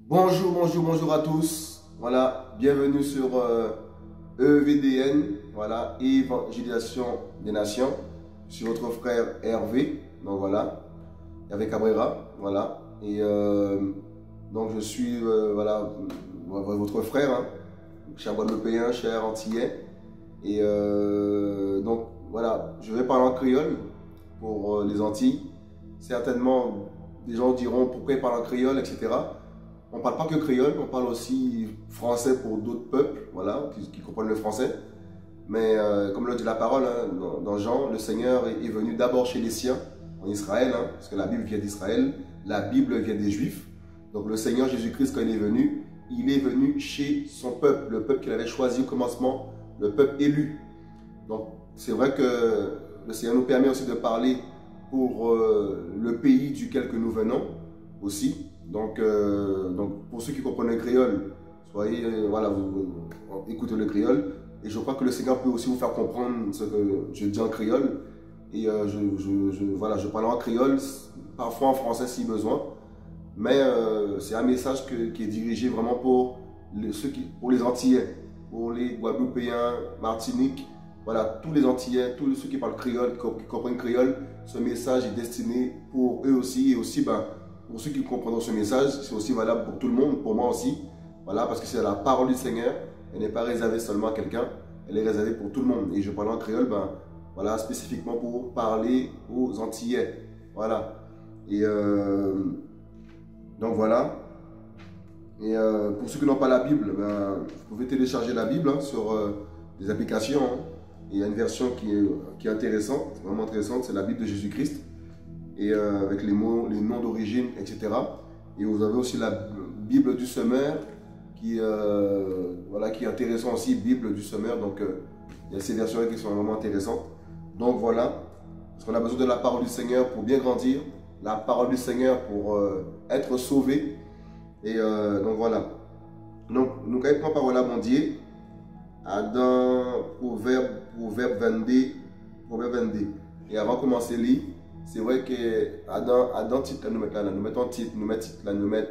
Bonjour à tous. Voilà, bienvenue sur EVDN, voilà, Évangélisation des Nations. Je suis votre frère Hervé, donc voilà, avec Cabrera, voilà. Et donc je suis, voilà, votre frère, hein, cher Guadeloupéen, cher Antillais. Et donc voilà, je vais parler en créole pour les Antilles. Certainement, des gens diront pourquoi ils parlent en créole, etc. On ne parle pas que créole, on parle aussi français pour d'autres peuples, voilà, qui comprennent le français. Mais comme le dit la parole, hein, dans Jean, le Seigneur est venu d'abord chez les siens, en Israël, hein, parce que la Bible vient d'Israël, la Bible vient des Juifs. Donc le Seigneur Jésus-Christ, quand il est venu chez son peuple, le peuple qu'il avait choisi au commencement, le peuple élu. Donc c'est vrai que le Seigneur nous permet aussi de parler pour le pays duquel que nous venons aussi. Donc pour ceux qui comprennent le créole, soyez, voilà, vous écoutez le créole. Et je crois que le Seigneur peut aussi vous faire comprendre ce que je dis en créole. Et voilà, je parle en créole, parfois en français si besoin. Mais c'est un message qui est dirigé vraiment pour les Antillais, pour les Guadeloupéens, Martinique. Voilà, tous les Antillais, tous ceux qui parlent créole, qui comprennent créole, ce message est destiné pour eux aussi. Et aussi, pour ceux qui comprendront ce message, c'est aussi valable pour tout le monde, pour moi aussi. Voilà, parce que c'est la parole du Seigneur. Elle n'est pas réservée seulement à quelqu'un, elle est réservée pour tout le monde. Et je parle en créole, voilà, spécifiquement pour parler aux Antillais. Voilà. Et donc voilà. Et pour ceux qui n'ont pas la Bible, vous pouvez télécharger la Bible hein, sur des applications. Hein. Il y a une version qui est intéressante, vraiment intéressante, c'est la Bible de Jésus-Christ. Et avec les mots, les noms d'origine, etc. Et vous avez aussi la Bible du semeur, voilà, qui est intéressant aussi, Bible du semeur. Donc il y a ces versions qui sont vraiment intéressantes. Donc voilà, parce qu'on a besoin de la parole du Seigneur pour bien grandir, la parole du Seigneur pour être sauvé. Et donc voilà. Donc nous avons une parole à mon Dieu, dans Proverbe 22. Et avant de commencer à lire, c'est vrai que dans titre, nous mettons là, nous mettons titre, nous mettons titre là, nous mettons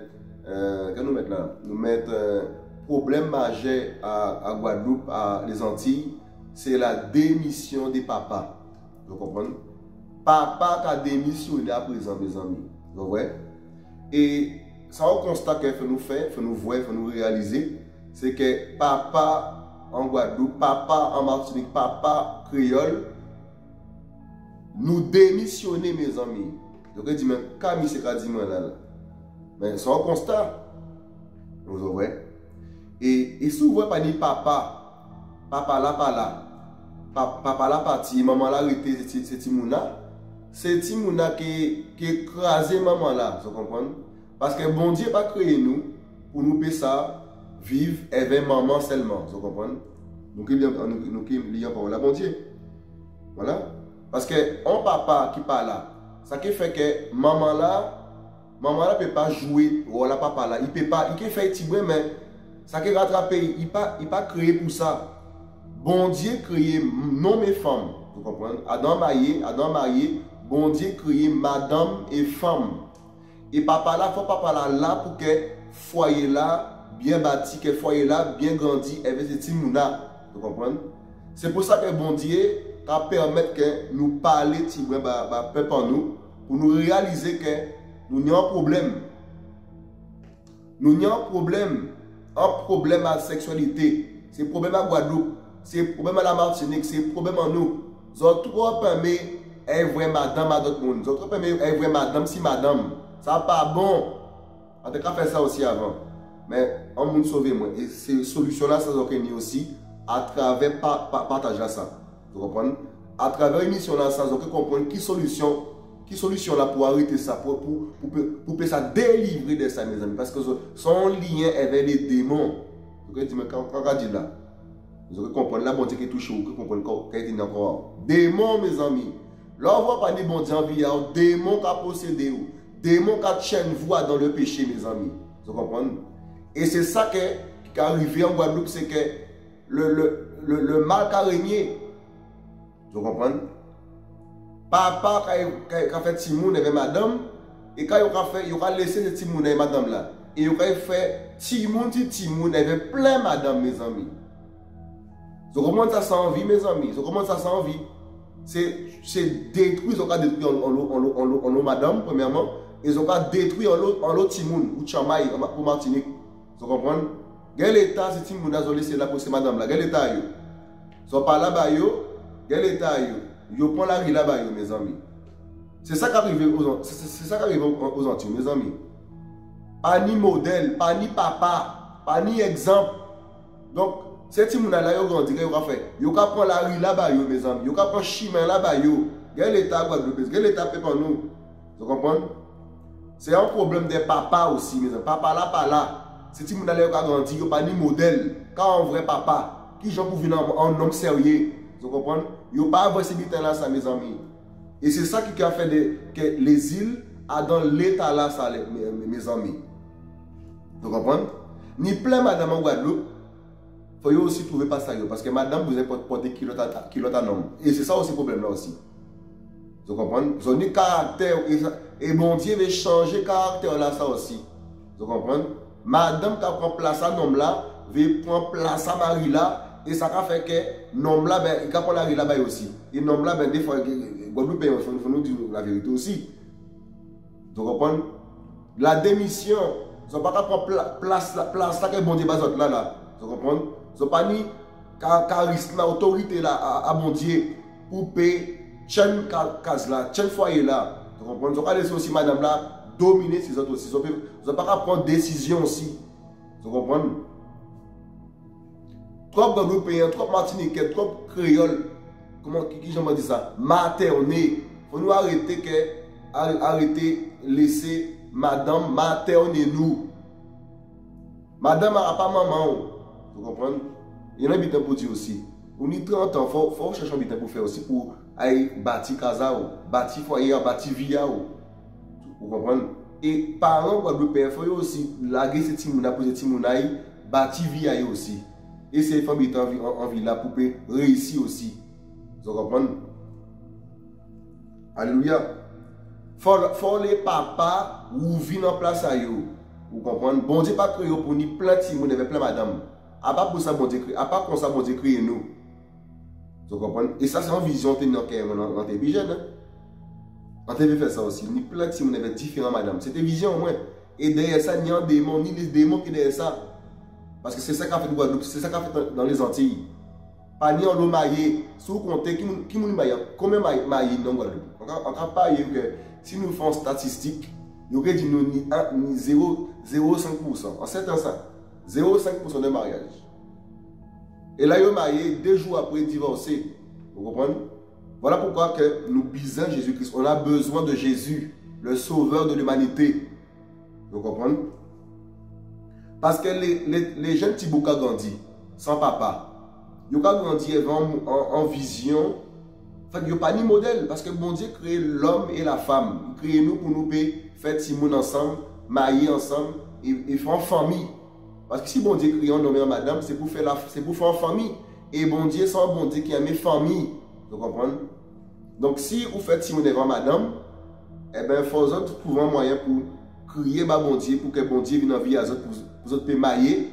problème majeur à Guadeloupe, à les Antilles, c'est la démission des papas. Vous comprenez? Papa qui a démissionné à présent, mes amis. Vous voyez? Et ça, on constate qu'il faut nous faire, il faut nous voir, il faut nous réaliser, c'est que papa en Guadeloupe, papa en Martinique, papa créole, nous démissionner, mes amis. Donc, je dis, mais Camille, c'est qu'à dire, là. Mais c'est un constat. Vous voyez? Et si vous voyez pas ni papa là, pas là, papa là parti, maman là arrêté, c'est Timouna. C'est Timouna qui écrasé maman là, vous comprenez? Parce que bon Dieu n'a pas créé nous pour nous payer ça, vivre avec maman seulement, vous comprenez? Donc il y a par là, bon Dieu. Voilà. Parce que un papa qui parle là, ça qui fait que maman là ne peut pas jouer ou la papa là, il peut pas, il peut faire petit bruit, mais ça qui rattraper, il pas créé pour ça. Bon Dieu créé non mes femmes, vous comprenez? Adam marié, bon Dieu créé madame et femme. Et papa là, faut papa là pour que foyer là bien bâti, que foyer là bien grandi avec ces timouna, vous comprenez? C'est pour ça que bon Dieu a permettre que nous parler petit bruit peuple en nous pour nous réaliser que nous avons un problème. Nous avons un problème à la sexualité. C'est un problème à Guadeloupe. C'est un problème à la Martinique. C'est un problème en nous. Nous avons trop permis un vrai madame à d'autres monde. Nous avons trop permis un vrai madame si madame. Ça n'est pas bon. On a fait ça aussi avant. Mais on m'a sauvé moi. Et ces solutions-là, ça ont été aussi à travers partager ça. Vous comprenez? À travers l'émission-là, ça ont comprendre qui solution là pour arrêter ça, pour ça délivrer de ça, mes amis. Parce que son lien avec les démons. Vous dites, mais quand on dit là, vous allez comprendre la bonté qui est touchée, vous comprenez quand il dit encore. Démons, mes amis. Là, on voit pas des bons dieux en vie, démons qui a possédé vous, démons qui a chaîne vous dans le péché, mes amis. Vous comprenez? Et c'est ça qui est arrivé en Guadeloupe, c'est que le mal qui a régné. Vous comprenez? Papa qui a fait Timoun avec madame, et quand il a laissé ce Timoun avec madame là, et il a fait Timoun, il y avait plein madame, mes amis. So comment ça sans vie, mes amis? So comment ça sans vie? C'est détruit, ils ont détruit en l'eau madame, premièrement, ils ont détruit en l'eau Timoun, ou Chamaï, pour Martinique. Vous comprenez? Quel état c'est Timoun a laissé là pour ces madame là? Quel état yo? So par là-bas yo, quel état yo? Yo prend la rue là-bas yo, mes amis. C'est ça qui arrive aux Antilles, mes amis. Pas ni modèle, pas ni papa, pas ni exemple. Donc, ces petits là, ils ont grandi, ils ont fait. Ils ont prendre la rue là-bas, mes amis. Ils ont prendre le chemin là-bas. Quel état Guadeloupe? Quel état fait pour nous? Vous comprenez? C'est un problème des papas aussi, mes amis. Papa là, pas là. Ces petits là, ils ont grandi, ils n'ont pas ni modèle. Quand un vrai papa, qui j'en pour venir en homme sérieux. Vous comprenez? Ils n'ont pas avancé vite là, ça, mes amis. Et c'est ça qui a fait que les îles sont dans l'état là, ça, mes amis. Vous comprenez? Ni plein madame en Guadeloupe, il faut aussi trouver pas ça. Parce que madame, vous avez porté kilote à homme. Et c'est ça aussi le problème là aussi. Vous comprenez? Vous avez un caractère. Et mon Dieu veut changer le caractère là, ça aussi. Vous comprenez? Madame qui prend place à l'homme là, veut prendre place à Marie là. Et ça fait que l'homme là, il prend la rue là-bas aussi. Et l'homme là, des fois, Guadeloupe, il faut nous dire la vérité aussi. Vous comprenez? La démission, ils ne pas prendre place là que bon Dieu bazote là. Vous comprenez? Ils n'ont pas ni charisme, autorité là à bon Dieu pour payer chaîne case là, chaîne foyer là. Vous comprenez? Ils n'ont pas laissé aussi madame là dominer ces autres aussi. Ils n'ont pas prendre décision aussi. Vous comprenez? Trop Guadeloupéens, trop Martiniquais, trop Créoles, qui j'en dit ça? Materner. Il faut nous arrêter, laisser madame materner nous. Madame n'a pas maman. Vous comprenez? Il y a un habitant pour dire aussi. On a 30 ans, il faut chercher un habitant pour faire aussi, pour aller bâtir casa, bâtir foyer, bâtir vie. Vous comprenez? Et parents Guadeloupéens, il faut aussi laguer ces timouna pour ces timouna, bâtir vie aussi. Et c'est les femmes qui sont en vie là pour réussir aussi. Vous comprenez? Alléluia. Faut les papas ou vivent en place à eux. Vous comprenez? Bon Dieu pas créé pour nous plein de timoun avec plein madame. À part pour ça, bon Dieu créé. À part pour ça, bon Dieu créé nous. Vous comprenez? Et ça, c'est une vision de dans tes jeunes. On t'a fait ça aussi. Ni plein de timoun avec différents madame. C'était vision au moins. Et derrière ça, il y a un démon, ni les démons qui derrière ça. Parce que c'est ça qu'a fait Guadeloupe, c'est ça qu'a fait dans les Antilles. Pas ni en l'eau maillé, si vous comptez qui m'a maillé, combien maillé dans Guadeloupe? On n'a pas eu que si nous faisons statistique, il y aurait dit ni 0,5%. En 7 ans, ça, 0,5% de mariage. Et là, il y a maillé 2 jours après divorcé. Vous comprenez? Voilà pourquoi que nous bisons Jésus-Christ. On a besoin de Jésus, le sauveur de l'humanité. Vous comprenez? Parce que les jeunes petits boucs ont grandi sans papa. Ils ont grandi en vision. En fait, ils n'ont pas ni modèle. Parce que bon Dieu crée l'homme et la femme. Il crée nous pour nous faire Timoun ensemble, marier ensemble et faire en famille. Parce que si bon Dieu crée un homme et une madame, c'est pour faire en famille. Et bon Dieu, c'est un bon Dieu qui aime les familles. Vous comprenez? Donc si vous faites Timoun et une madame, eh bien, il faut trouver un moyen pour crier bon Dieu, pour que bon Dieu vienne en vie à vous. Vous autres mailler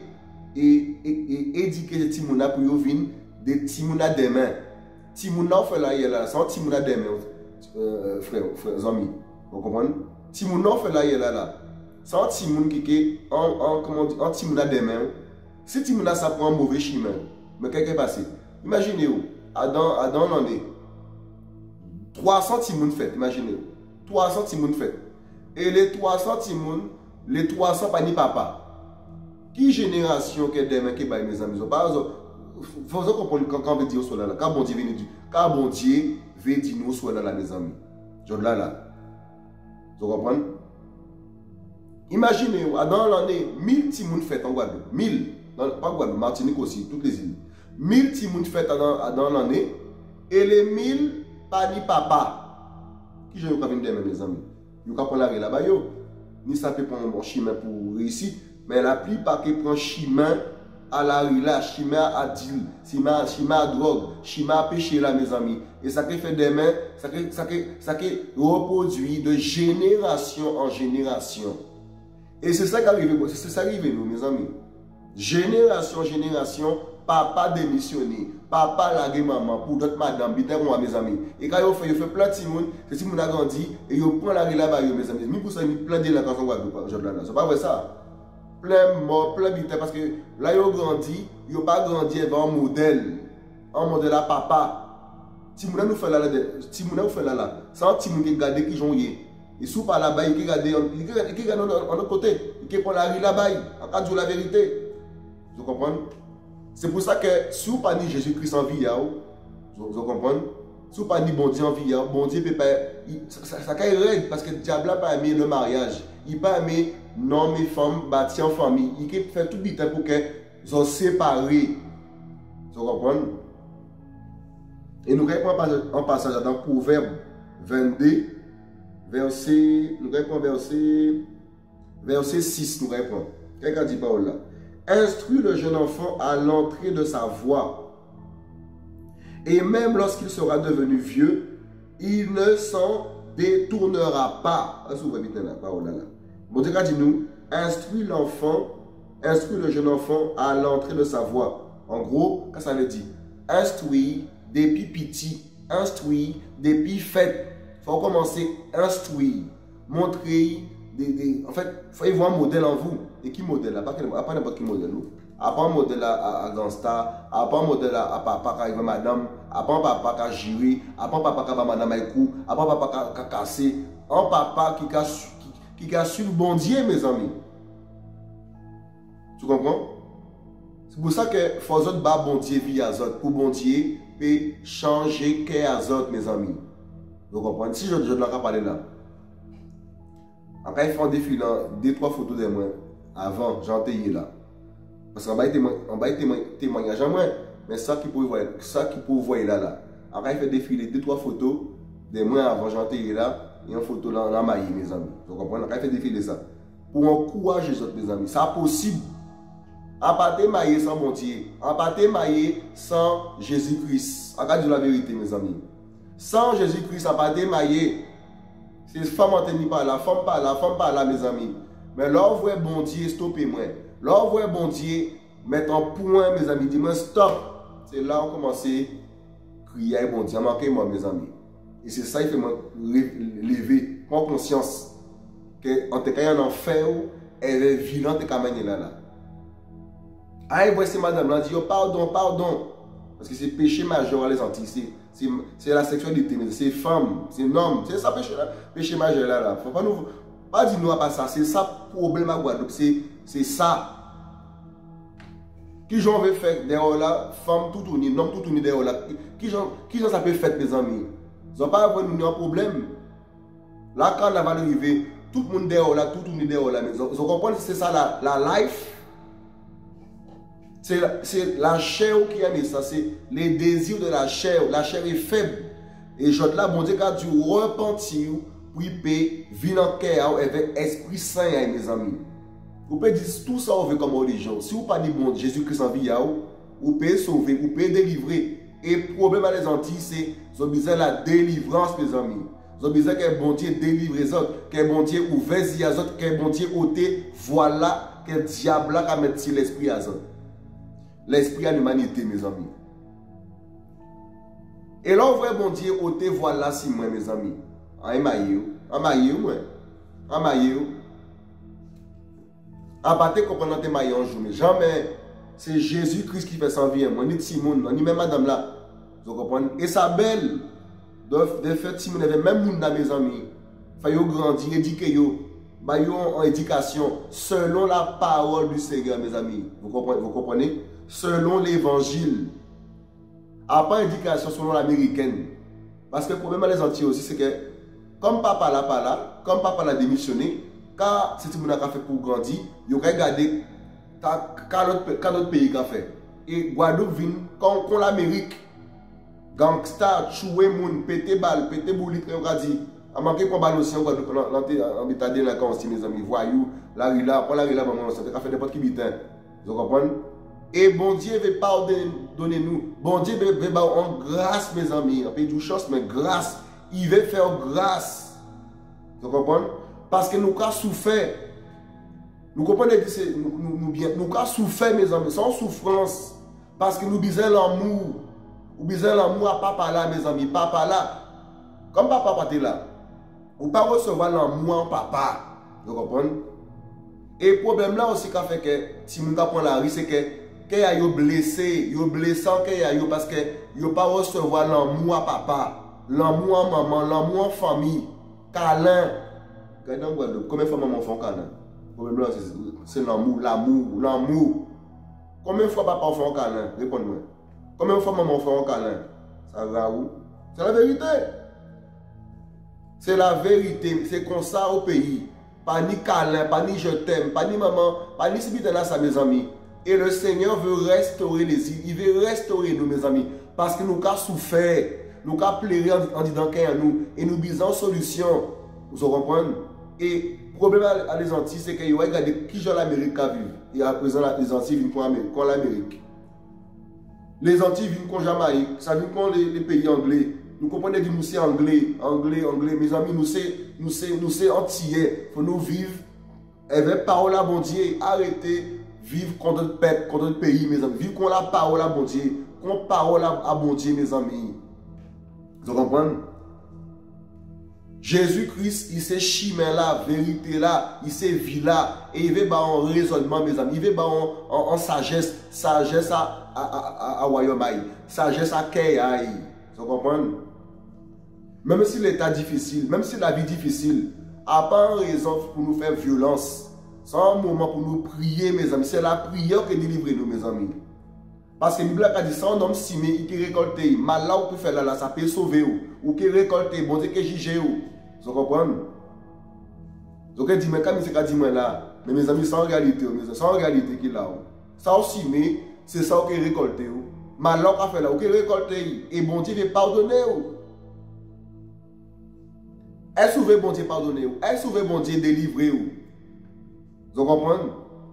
et éduquer les timouna pour vous venir des timouna des mains. Timouna fait là, c'est un timouna des mains, frères amis. Vous comprenez? Timouna fait là. C'est un timoun qui est un timouna des mains. Si timouna ça prend un mauvais chemin, mais qu'est-ce qui est passé? Imaginez-vous, Adam en est 300 timoun fait, imaginez-vous. 300 timoun fait. Et les 300 timoun, les 300 pas ni papa. Qui génération qui est demain qui est mes amis? Il faut comprendre quand on veut dire soit là. Quand bon Dieu veut dire, quand bon Dieu veut dire nous soit là, mes amis. Je là. Vous comprenez? Imaginez, dans l'année, 1000 timoun fêtes en Guadeloupe. 1000. Pas Guadeloupe, Martinique aussi, toutes les îles. 1000 timoun fêtes dans l'année. Et les 1000, pas ni papa. Qui je veux venir demain, mes amis? Vous comprenez la rue là-bas, ni ça peut prendre un bon chemin pour réussir. Mais la plupart qui prend chemin à la rue là, chemin à deal, chemin à drogue, chemin à péché là, mes amis. Et ça qui fait des mains, ça qui reproduit de génération en génération. Et c'est ça qui arrive, c'est ça qui arrive nous, mes amis. Génération, génération, papa démissionné, papa lagué maman pour d'autres madame, moi mes amis. Et quand il fait plein de Simon, c'est Simon a grandi et il prend la là-bas, mes amis. Mais pour ça, il plein de la canson Guadeloupe, c'est pas vrai ça. Plein mort, plein de parce que là, il a grandi, il n'a pas grandi avec un modèle à papa. Simon nous fait là, c'est un Simon qui regarde qui joue. Et sous par là-bas, il regarde en autre côté, il prend la rue là-bas, en cas de la vérité. Vous comprenez? C'est pour ça que si vous pas dit Jésus-Christ en vie, vous comprenez? Si vous pas dit bon Dieu en vie, bon Dieu peut pas. Ça caille règle parce que le diable n'a pas aimé le mariage. Il n'a pas aimé non et femmes bâtis en famille. Il fait tout le temps pour qu'ils soient séparés. Vous comprenez? Et nous reprenons un passage dans Proverbe 22, verset 6. Nous reprenons. Quelqu'un dit par là. Instruis le jeune enfant à l'entrée de sa voie. Et même lorsqu'il sera devenu vieux, il ne s'en détournera pas. Bon Dieu dit nous, instruis le jeune enfant à l'entrée de sa voie. En gros, qu'est-ce que ça veut dire? Instruis depuis petit, instruis depuis fait. Il faut commencer à instruire, montrer. En fait, il faut y voir un modèle en vous. Et qui modèle? Pas n'importe qui modèle. Pas un modèle à Gangstar, pas un modèle à papa qui arrive à madame, pas un papa qui a géré, pas un papa qui va madame Aïkou, pas un papa qui a cassé, un papa qui a su le bon Dieu, mes amis. Tu comprends? C'est pour ça que faut battre bon Dieu via Azot. Pour bon Dieu, peut changer qu'est Azot, mes amis. Vous comprenez? Si je dois parler là. Après, il faut défiler 2-3 photos de moi avant, j'en ai là. Parce qu'on va être témoignage à moi, mais ça qui peut voir là. Après, il fait défiler 2-3 photos de moi avant, j'en ai là, et une photo là, en maillé, mes amis. Vous comprenez? Après, il fait défiler ça. Pour encourager les autres, mes amis. C'est possible. En pas maillé sans bon Dieu. En pas maillé sans Jésus-Christ. En cas de la vérité, mes amis. Sans Jésus-Christ, en pas maillé. C'est femme entendue par là, femme par là, mes amis. Mais là, vous voyez bon Dieu, stoppez-moi. Là, vous voyez bon Dieu, mettre un point, mes amis, dis-moi stop. C'est là qu'on commence à crier, bon Dieu, manquez-moi, mes amis. Et c'est ça qui fait me lever, prendre conscience qu'en tout cas, il y a un enfer, elle est violente et qu'elle là. Ah, et voici madame, là, dit, oh, pardon. Parce que c'est péché majeur, les Antilles. C'est la sexualité, c'est femme, c'est homme. C'est ça péché majeur là. Faut pas dire nous à pas ça. C'est ça problème à Guadeloupe. C'est ça. Qui j'en veux faire derrière là, femme tout tourné, homme tout tourné derrière là. Qui j'en ça peut faire, mes amis? Ils n'ont pas un problème. Là, quand on va arriver, tout le monde derrière là, tout tourné derrière là. Vous comprenez? C'est ça la life. C'est la chair qui a mis ça, c'est les désirs de la chair. La chair est faible. Et je là, bon Dieu, quand tu repentir, puis vivre en cœur avec Esprit Saint, mes amis. Vous pouvez dire tout ça on veut comme religion. Si vous ne parlez pas de Jésus-Christ en vie, vous pouvez sauver, vous pouvez délivrer. Et le problème à les Antilles, c'est qu'ils ont besoin de la délivrance, mes amis. Ils ont besoin que bon Dieu délivre les autres, que bon Dieu ouvre les autres, que bon Dieu ôte. Voilà que le diable a mis sur l'esprit à autres. L'esprit à l'humanité, mes amis. Et là, on voit bon Dieu ôter, voilà si moi, mes amis. En maillot, moi. En maillot. En bataille, comprendre tes maillots en journée. Jamais. C'est Jésus-Christ qui fait sans vie. Moi, ni Simon, ni même madame là. Vous comprenez? Et sa belle, de fait, Simon avait même moun dans mes amis. Il faut grandir, éduquer yo. En éducation, selon la parole du Seigneur, mes amis. Vous comprenez? Selon l'évangile. Après éducation selon l'américaine. Parce que le problème à les Antilles aussi, c'est que comme papa l'a démissionné, quand c'est ce qu'on a fait pour grandir, il aurait regardé quand notre pays a fait. Et Guadeloupe vient, quand l'Amérique, gangsta, choué moun, pété balle, pété boulit, on a dit, à manquer pour balle aussi en Guadeloupe, en état de la aussi, mes amis, voyous, la rue là, pour la rue là, maman, ça fait n'importe qui bitin. Vous comprenez? Et bon Dieu veut pardonner nous. Bon Dieu veut en grâce, mes amis. On peut dire chose, mais grâce. Il veut faire grâce. Vous comprenez? Parce que nous avons souffert. Nous comprenons que nous avons souffert, mes amis, sans souffrance. Parce que nous bisons l'amour. Nous bisons l'amour à papa là, mes amis. Papa là, comme papa pas là, ou pas recevoir l'amour en papa. Vous comprenez? Et le problème là aussi qu'a fait que si nous avons la rue, c'est que y a blessé, yo blessant que y a parce que yo pas recevoir l'amour à papa, l'amour à maman, l'amour en famille, câlin. Combien de fois maman font câlin? Le problème là c'est l'amour. Combien de fois papa fait un câlin? Réponds-moi. Combien de fois maman fait un câlin? Ça va où? C'est la vérité. C'est la vérité. C'est comme ça au pays. Pas ni câlin, pas ni je t'aime, pas ni maman, pas ni si là, ça mes amis. Et le Seigneur veut restaurer les îles. Il veut restaurer nous, mes amis. Parce que nous avons souffert. Nous avons pleuré en disant qu'il y a nous. Et nous bisons solution. Vous comprenez? Et le problème à les Antilles, c'est qu'il y a regardé qui genre l'Amérique a vu. Et à présent, les Antilles viennent contre l'Amérique. Les Antilles viennent contre Jamaïque. Ça vient contre les pays anglais. Nous comprenons que nous sommes anglais. Mes amis, nous sommes antillais. Il faut nous vivre avec parole à bon Dieu. Arrêtez vivre contre notre peuple, contre notre pays, mes amis. Vivre contre la parole à bon Dieu. Contre parole à bon Dieu, mes amis. Vous comprenez? Jésus-Christ, il sait chemin là, vérité là, il sait vie là, et il veut en raisonnement, mes amis, il veut en sagesse à Wayomai, sagesse à Kayai. Vous comprenez? Même si l'état difficile, même si la vie difficile, à pas raison pour nous faire violence, c'est un moment pour nous prier, mes amis. C'est la prière qui délivre nous, mes amis. Parce que la Bible a dit, c'est un homme simé qui récolte, mal là, ou peut faire là, ça peut sauver, ou qui récolte, bon Dieu qui juge. Vous comprenez? Donc, dit, mais comme il dit, là, mais mes amis, c'est en réalité, c'est en réalité qu'il a. Ça aussi, mais c'est ça qui est récolté. Mal là, on fait là, qui récolte, et bon Dieu veut pardonner. Est-ce que bon Dieu pardonner? Est-ce que bon Dieu délivrer? Vous comprenez?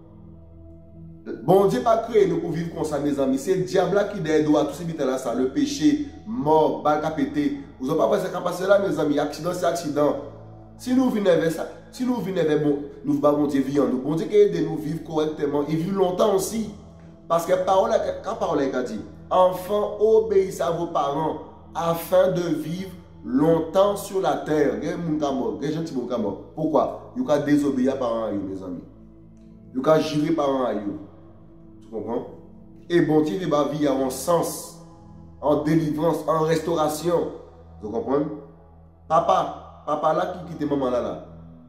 Bon Dieu pas créé nous pour vivre comme ça, mes amis. C'est le diable qui derrière nous, tout ce qui est là, ça, le péché, mort, balle capété. Vous n'avez pas pensé qu'à passer là, mes amis. Accident, c'est accident. Si nous venons avec ça, si nous venons avec nous bon Dieu vivre en nous. Bon Dieu qui aide nous vivre correctement et vivre longtemps aussi. Parce que quand parole a dit, enfants, obéissez à vos parents afin de vivre longtemps sur la terre. Pourquoi? Vous avez désobéir par parents, mes amis. Vous avez jurer par parents. Tu comprends? Et bon Dieu va vivre en sens, en délivrance, en restauration. Vous comprenez? Papa là qui quitte maman là.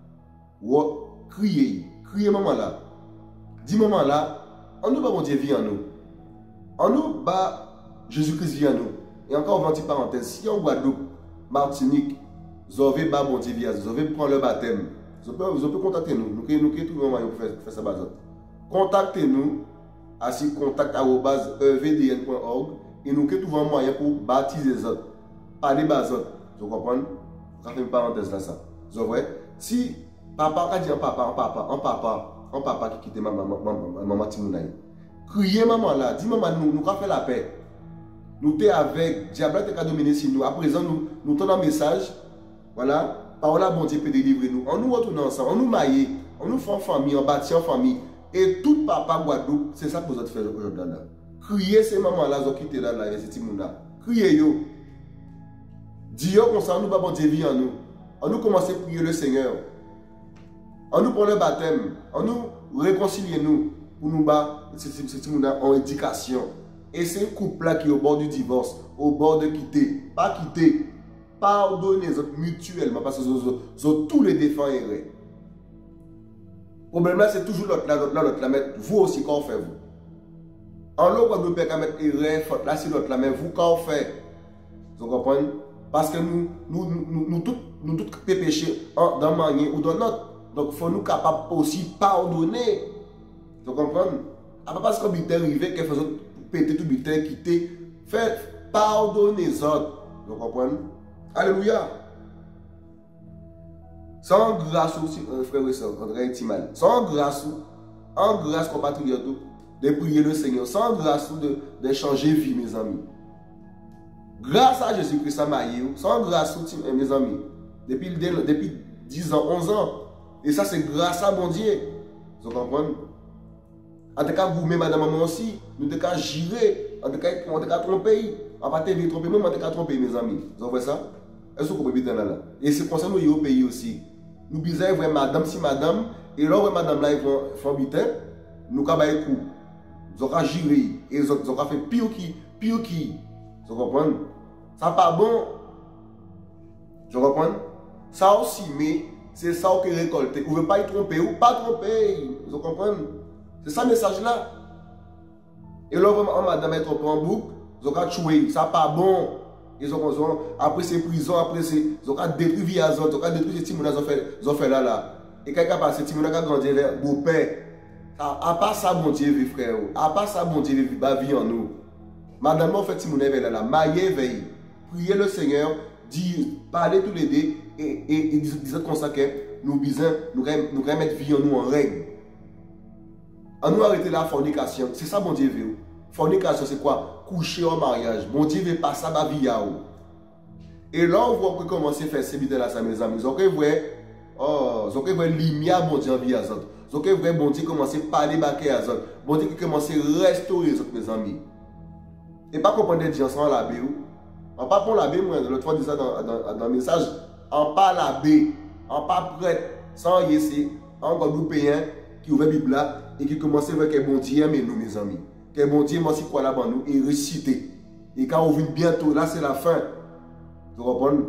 Criez maman là. Dis maman là, on nous bat bon Dieu vit en nous. On nous bat Jésus-Christ vit en nous. Et encore une petite parenthèse, si on Guadeloupe, Martinique, vous avez bat bon Dieu vit, vous avez prendre le baptême. Vous pouvez contacter nous. Nous trouvons un moyen pour faire ça. Contactez-nous à contact@evdn.org et nous trouvons un moyen pour baptiser les autres. Pas les bases. Vous comprenez? Ça fait une parenthèse là, ça. Vous voyez? Si papa a dit un papa qui quitte maman Timounaï, criez maman là, dis maman, nous avons fait la paix. Nous sommes avec, diable te dominé sur nous. À présent, nous tenons un message. Voilà. Parole à bon Dieu peut délivrer nous. On nous retourne ensemble, on nous maille, on nous fait en famille, on bâtit en famille. Et tout papa Guadeloupe, c'est ça que vous avez fait aujourd'hui là. Criez ces mamans-là, qui quitte là, ces petits là. Criez yo. Dis yo comme ça, nous bon Dieu vit en nous. On nous commence à prier le Seigneur. On nous prend le baptême. On nous réconcilie nous pour nous battre ces petits en éducation. Et c'est un couple là qui est au bord du divorce, au bord de quitter. Pas quitter. Pardonnez les autres mutuellement parce que tous les défends errés. Le problème là, c'est toujours l'autre là, mais vous aussi, quand on fait vous. En l'eau, quand nous pouvons mettre erreur, faute là, c'est l'autre là, mais vous, quand on fait. Vous comprenez? Parce que nous tous péchés dans manier ou dans l'autre. Donc, il faut nous capables aussi pardonner. Vous comprenez? Après, parce qu'on est arrivé, qu'il faut péter tout butin, quitter. Faites pardonner les autres. Vous comprenez? Alléluia. Sans grâce aussi, frère et soeur, André Timal. Sans grâce, compatriotes, de prier le Seigneur. Sans grâce, de changer vie, mes amis. Grâce à Jésus-Christ, à Maïe, sans grâce, mes amis. Depuis 10 ans, 11 ans. Et ça, c'est grâce à mon Dieu. Vous comprenez? En tout cas, vous-même, madame, maman aussi, nous devons gérer, en tout cas, tromper. On va pas tromper, mais on va tromper, mes amis. Vous voyez ça? Est-ce que vous comprenez bien là? Et c'est comme ça que nous au pays aussi. Nous bisons voir madame si madame, et là, madame là, ils font bitin, nous avons un coup. Nous avons géré, et nous avons fait pire qui. Vous comprenez? Ça pas bon. Je comprends? Ça aussi, mais c'est ça que récolter. Vous ne pouvez pas y tromper, ou pas tromper. Vous comprenez? C'est ça le message là. Et là, madame est trompée en boucle, vous avez tué. Ça pas bon. Ils ont après ces prisons, après ces. Ils ont détruit via Zot, ils ont détruit ces timons ils ont fait là. Et quelqu'un passe, ces timons qui grandi vers beau-père. À part ça, mon Dieu, vive frère. À part ça, mon Dieu, vive la vie en nous. Madame, on fait timons vers là. Maillez, veille. Priez le Seigneur. Parler tous les deux et disons comme ça que nous allons mettre vie en nous en règle. En nous arrêter la fornication. C'est ça, bon Dieu veut. Fornication, c'est quoi? Coucher en mariage. Bon Dieu veut pas ça, ma vie à vous. Et là, on voit que commencer à faire ces bêtises là, mes amis. Donc, vous voyez, lumière, bon Dieu, en vie à ça. Donc, vous voyez, bon Dieu, commencer à parler à ça. Bon Dieu, commencer à restaurer ça, mes amis. Et pas comprendre des gens sans la Bible. On pas pour l'abbé, moi, l'autre fois, on dit ça dans le message. On pas l'abbé, on pas prêtre, sans yesser, en Guadeloupéen qui ouvre la Bible là et qui commence à voir que bon Dieu aime nous, mes amis. Que bon Dieu moi aussi quoi là-bas nous et réciter. Et quand on vient bientôt, là c'est la fin. Vous comprenez?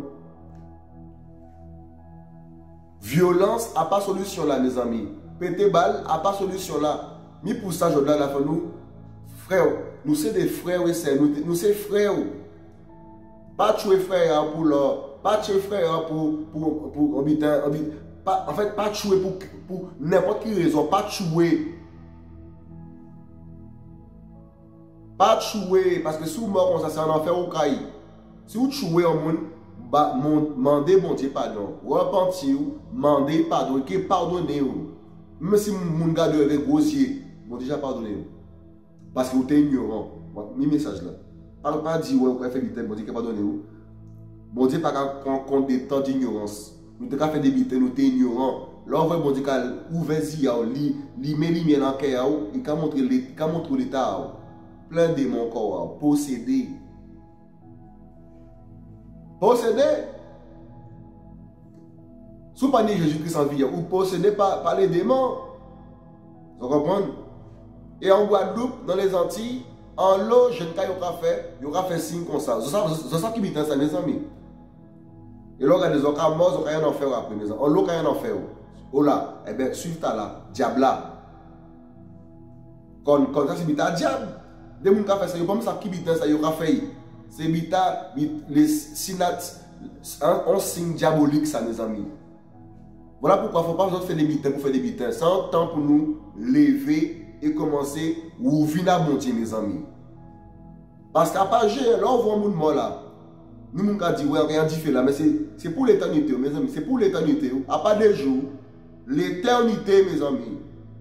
Violence n'a pas solution là, mes amis. Péter balle n'a pas solution là. Mais pour ça, je dois la fin nous, frères, nous sommes des frères et sœurs, nous sommes frères. Pas tuer frère pour l'or, pas tuer frère pour habitant, en fait, pas tuer pour n'importe quelle raison, pas tuer. Pas tuer, parce que si vous mort, ça c'est un enfer au caï. Si vous tuez un monde, demandez bon Dieu pardon. Repentir, demandez pardon, qui pardonnez. Même si vous gardez avec gros yeux, bon déjà pardonnez. Parce que vous êtes ignorant. Mes messages là. Pas dire ouais, vous avez fait du temps, bon Dieu pardonnez. Bon Dieu pas prendre compte des temps d'ignorance. Nous avons fait des bêtises, nous sommes ignorants. Là, on voit bon Dieu qui ouvre les yeux, il met les miens dans le cœur, il montre l'état. Plein de démons encore, possédé. Possédé. Si vous parlez de Jésus-Christ en vie, ou possédé par les démons. Vous comprenez? Et en Guadeloupe, dans les Antilles, en l'eau, je ne sais pas fait signe comme ça. C'est ça qui m'est ça, mes amis. Et là, les gens qui morts, ils ont en faire après, mes amis. En l'eau, ils ont en faire. Oh là, eh bien, suivez là, diable là. Quand ça, c'est bita diable. Des gens qui ont fait ça, ils ont pas ça qui bita ça, ils ont fait. C'est bita, les sinats, un signe diabolique, ça, mes amis. Voilà pourquoi il ne faut pas faire des bitins pour faire des bitins. C'est un temps pour nous lever et commencer à ouvrir à bon Dieu, mes amis. Parce qu'à part là, on voit un monde mort là. Nous, on a dit, ouais, rien différent là, mais c'est pour l'éternité, mes amis. C'est pour l'éternité. À part des jours, l'éternité, mes amis.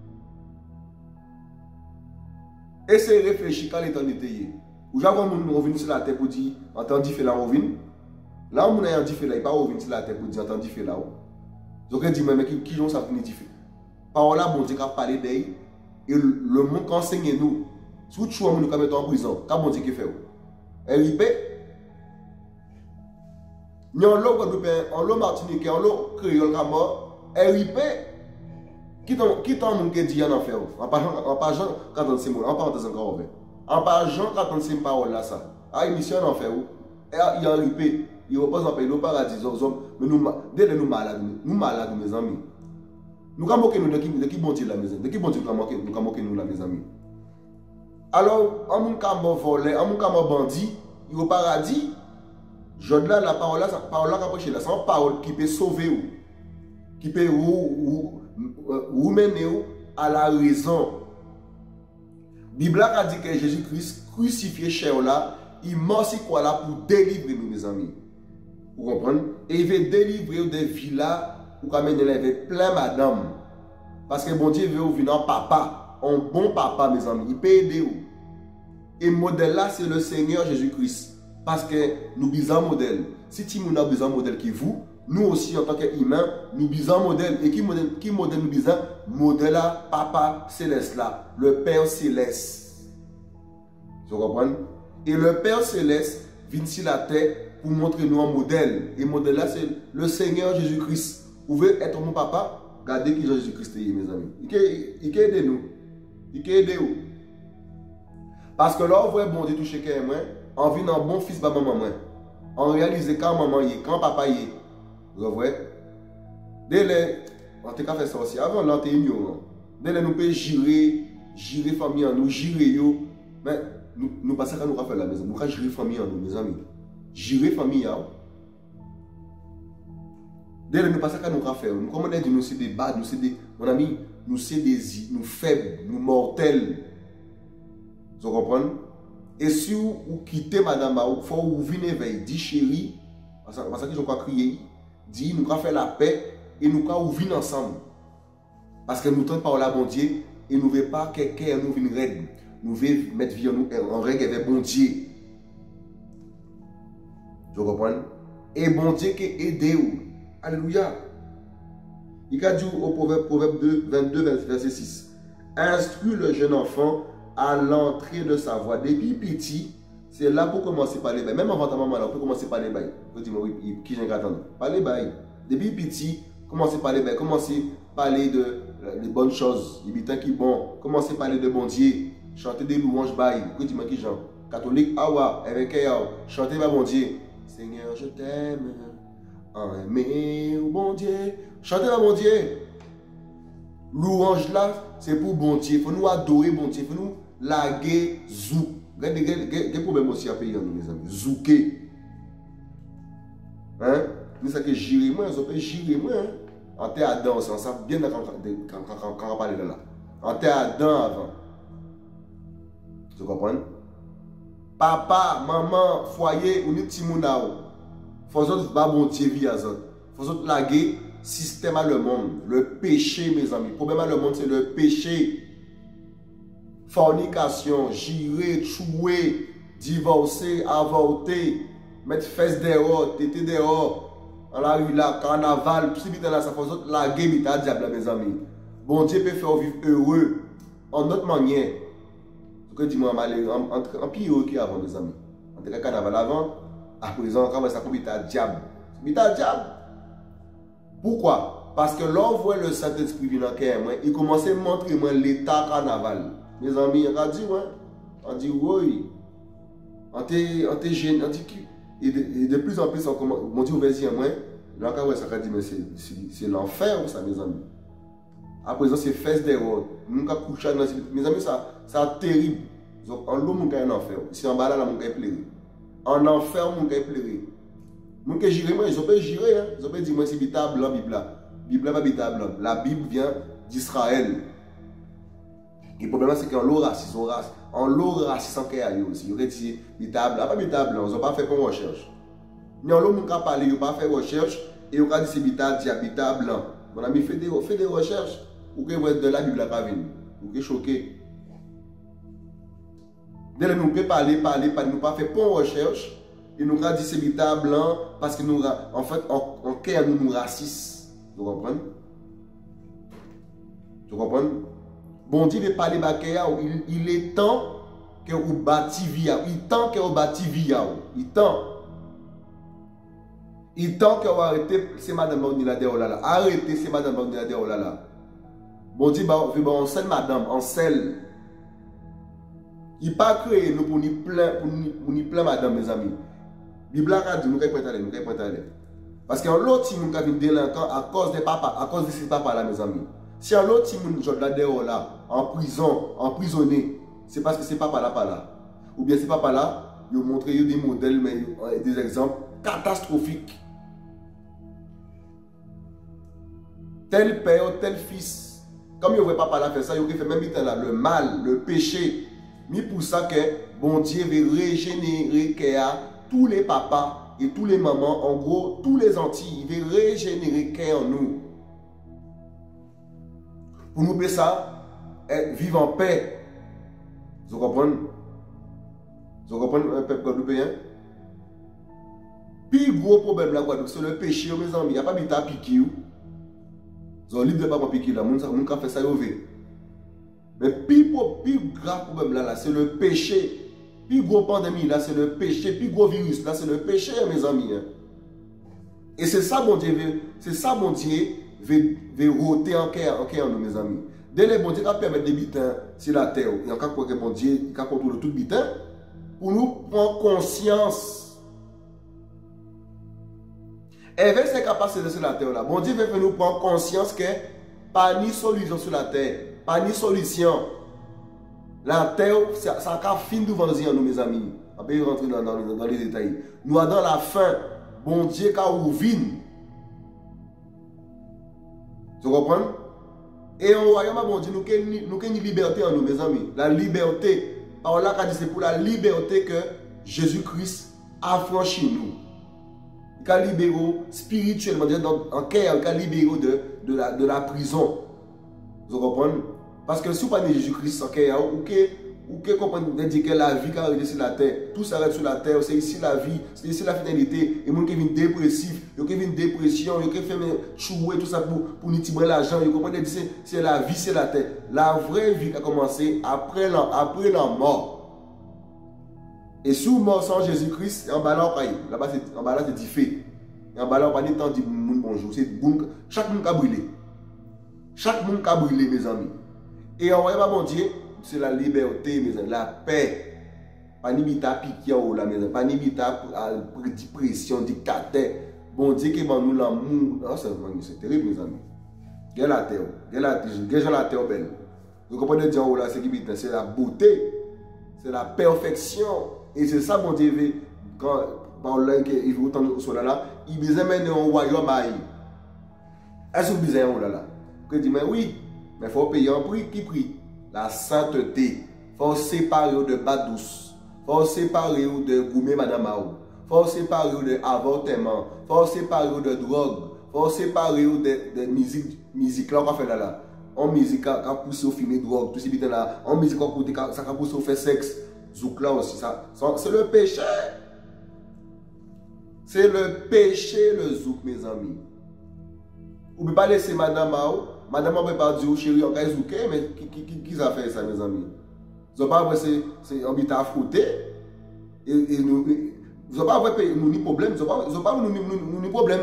Essayez de réfléchir quand l'éternité est. Ou j'ai un monde revenu sur la terre pour dire, en temps différent, on revient. Là, on a un différent, il n'est pas revenu sur la terre pour dire, en temps différent. Donc, il dit, mais qui ont ça pour différent? Par là, bon Dieu a parlé d'elle. Et le monde enseigne nous. Si vous tuez un monde qui est en prison, qu'est-ce que bon Dieu qui fait? RIP. Nous avons l'eau Guadeloupéen, en l'eau Martinique, en l'eau Créole, RIP. Qui est un monde qui dit en enfer? En parlant quand on s'est mots, en parenthèse encore ouvert. En parlant quand on s'est parole là, ça. Ah, émission en enfer. Il y a RIP. Il repose en pays, le paradis, mais dès que nous malades, mes amis. Nous avons moqué nous de qui bon Dieu là, mes amis. De qui bon Dieu nous avons moqué nous là, mes amis. Alors, en mon cas, volé, en mon cas, bandit, il au paradis, je donne la parole là, qui là, c'est une parole qui peut sauver ou, qui peut vous mener à la raison. La Bible a dit que Jésus-Christ crucifié cher là, il mort si quoi là pour délivrer nous, mes amis. Vous comprenez? Et il veut délivrer des villas pour amener avec plein madame. Parce que bon Dieu veut venir en papa, un bon papa, mes amis. Il peut aider vous. Et le modèle là, c'est le Seigneur Jésus-Christ. Parce que nous besoin un modèle. Si tu as besoin d'un modèle qui vous, nous aussi, en tant qu'humains, nous bisons modèle. Et qui modèle nous bisons? Modèle à Papa Céleste là, le Père Céleste. Vous comprenez? Et le Père Céleste vient sur la terre pour montrer nous un modèle. Et modèle là, c'est le Seigneur Jésus-Christ. Vous voulez être mon papa? Regardez qui Jésus-Christ est, mes amis. Il peut aider nous. Il peut aider nous. Parce que là, on voit bon Dieu toucher quelqu'un, on vit un bon fils, maman, on réalise quand maman y est, quand papa y est. Vous voyez? Dès les. On t'a fait ça aussi. Avant, là, on était ignorant. Dès les, nous pouvons gérer famille en nous, gérer yo. Mais nous passons quand nous avons fait la maison. Nous pouvons gérer famille en nous, mes amis. Gérer famille en nous. Dès les, nous passons quand nous avons fait. Nous, comme on a dit, nous sommes des bas, nous sommes des. Mon ami, nous sommes des. Nous faibles, nous mortels. Vous comprenez? Et si vous quittez madame, il faut que vous venez vers dit chérie, parce que je crois crier, dit nous avons fait la paix et nous avons venir ensemble. Parce que nous ne pas la bon Dieu et nous ne voulons pas que quelqu'un nous vienne raide. Nous voulons mettre vie en règle avec bon Dieu. Vous comprenez? Et bon Dieu qui aide vous. Alléluia. Il a dit au Proverbe 22, verset 6. Instruis le jeune enfant à l'entrée de sa voix. Depuis petit, c'est là pour commencer par les bails. Même avant ta maman, on peut commencer par les bails. Vous dites, oui, qui j'ai attendre? Par les bails. Depuis petit, commencez par les bails. Commencez par parler de bonnes choses. Les bitans qui bon. Commencez par parler de bon Dieu. Chantez des louanges bails. Vous dites, qui gens? Catholique, awa, avec chantez par bon Dieu. Seigneur, je t'aime. Aimé, bon Dieu. Chantez par bon Dieu. Louange là, c'est pour bon Dieu. Il faut nous adorer bon Dieu. Il faut nous laguer zouk. Il y a des problèmes aussi à payer, mes amis. Zouké. Hein? Nous savons que j'irai moins, on peut j'irai moins. En terre Adam, on sait bien quand on parle de là. En terre Adam avant. Tu comprends? Papa, maman, foyer, on est petit mounao. Faut que pas bon Dieu vie à ça. Faut que laguer système à le monde. Le péché, mes amis. Le problème à le monde, c'est le péché. Fornication, girer, chouer, divorcer, avorter, mettre fesses dehors, téter dehors, en la rue là, carnaval, tout ce qui est là, ça fait la game, il diable, mes amis. Bon Dieu peut faire vivre heureux, en autre manière. Ce que dis-moi, en pire qui avant, mes amis. En tout cas, carnaval avant, à présent, quand ça coupe, il diable. Il diable. Pourquoi? Parce que l'on voit le Saint-Esprit venir moi, il commence à montrer moi l'état carnaval. Mes amis, on a dit, ouais. On dit, oui. On t'est gêné. On dit, et de plus en plus, on commence. Mon Dieu, vas-y, moi. Là, quand ça dit, mais c'est l'enfer, ça, mes amis. À présent, c'est fesses des routes. Nous, quand coucher dans mes amis, c'est terrible. En l'eau, mon gars, est en enfer. Si en bas là, mon gars est pleuré. En enfer, mon gars est pleuré. Mon gars, j'irai, moi, ils ont pas géré, hein. Ils ont pas dit, moi, c'est Bita blanc, Bible là. Bible là, pas Bita blanc. La Bible vient d'Israël. Et le problème, c'est qu'en l'eau raciste, en l'eau raciste, en qu'il aussi. Il aurait dit, Bita blanc, pas Bita blanc, ils n'ont pas fait pour recherche. Mais en l'eau, mon gars parlé, ils n'ont pas fait recherche. Et ils ont dit, c'est Bita blanc. Mon ami, fait des recherches. Ou que vous êtes de la Bible là, ou que choqué. Dès que nous pouvons parler, nous pas fait pour recherche. Et nous avons dit c'est Bita blanc parce que nous, en fait, on cœur nous racistes. Vous comprenez? Vous comprenez? Bon Dieu veut parler bakaya, il est temps que vous bâti via. Il est temps que vous bâti via. Il est temps. Il est temps que vous arrêtez c'est madame Bangladé oh là là. Arrêtez c'est madame Bangladé oh là là. Bon Dieu on selle madame, on selle. Il pas créé nous pour nous plein madame mes amis. Bible a dit nous pouvons pas aller. Parce qu'en l'autre si nous avons délinquant à cause des papas, à cause de ces papas là mes amis. Si en l'autre si nous sommes là en prison, emprisonné, c'est parce que ces papas là pas là. Ou bien ces papas là, ils ont montré des modèles mais des exemples catastrophiques. Tel père, tel fils. Comme il ne papa là faire ça, il fait même là le mal, le péché. Mais pour ça que bon Dieu veut régénérer tous les papas et tous les mamans, en gros, tous les Antilles, il veut régénérer en nous. Pour nous faire ça, vivre en paix. Vous comprenez? Vous comprenez un peuple guadeloupéen? plus gros problème là, c'est le péché, mes amis. Il n'y a pas de piquer. Ils ont libre de pas piquer là. Mon cas fait ça, ils veut. Mais plus grave problème là, c'est le péché. Plus gros pandémie là, c'est le péché. Plus gros virus là, c'est le péché, mes amis. Et c'est ça, mon Dieu, veut rôter en cœur, nous, mes amis. Dès les bon Dieu, qui permet des bitins sur la terre, il y a encore que bon Dieu, qui contrôle tout bitin, pour nous prendre conscience. Et avec ces capacités sur la terre là, bon Dieu veut nous prendre conscience que pas ni solution sur la terre, pas ni solution. La terre, ça a fini devant nous, mes amis. On peut rentrer dans les détails. Nous avons dans la fin, bon Dieu qui a ouvert. Tu comprends? Et en royaume, bon Dieu, nous avons une liberté en nous, mes amis. La liberté. Alors là, c'est pour la liberté que Jésus-Christ a franchi nous. Il a libéré spirituellement, en cœur, il a libéré de la prison. Vous comprenez? Parce que si vous parlez de Jésus-Christ en cœur, ou que comprenez que la vie qui arrive sur la terre, tout s'arrête sur la terre, c'est ici la vie, c'est ici la finalité. Et les gens qui viennent dépressifs, qui viennent une dépression, qui viennent chouer, tout ça pour nous tirer l'argent, vous comprenez, c'est la vie, c'est la terre. La vraie vie qui a commencé après la mort. Et sous mort sans Jésus-Christ, en bas là, c'est différent. En bas là, on va pas dire bonjour. Chaque monde a brûlé. Chaque monde a brûlé, mes amis. Et en voyant mon Dieu, c'est la liberté, mes amis, la paix. Pas ni bita piqué en haut, mes amis. Pas ni bita dépression, dictateur. Bon Dieu qui m'a nous l'amour. C'est terrible, mes amis. Regarde la terre. Regarde la terre belle. Vous comprenez, Dieu en haut là, c'est la beauté. C'est la perfection. Et c'est ça, mon Dieu, quand il veut autant de choses là, il besoin mener un royaume à lui. Est-ce que vous besoin de là? Que dit, mais oui, mais il faut payer un prix. Qui prix? La sainteté. Il faut séparer de bas douce. Il faut séparer de gourmet madame Mao. Il faut séparer de avortement. Il faut séparer de drogue. Il faut séparer de musique là qu'on fait là. En musique, quand on pousse au film de drogue, tout ce qui est là. En musique, quand on pousse au fait sexe. Zouk là aussi, c'est le péché. C'est le péché, le zouk, mes amis. Vous ne pouvez pas laisser madame Mao. Madame Mao ne peut pas dire, chérie, on va zouker, mais qui a fait ça, mes amis? Vous n'avez pas vrai, c'est un habitat à frotter. Et nous, vous n'avez pas vrai, nous ni problème. Vous n'avez pas nous problème.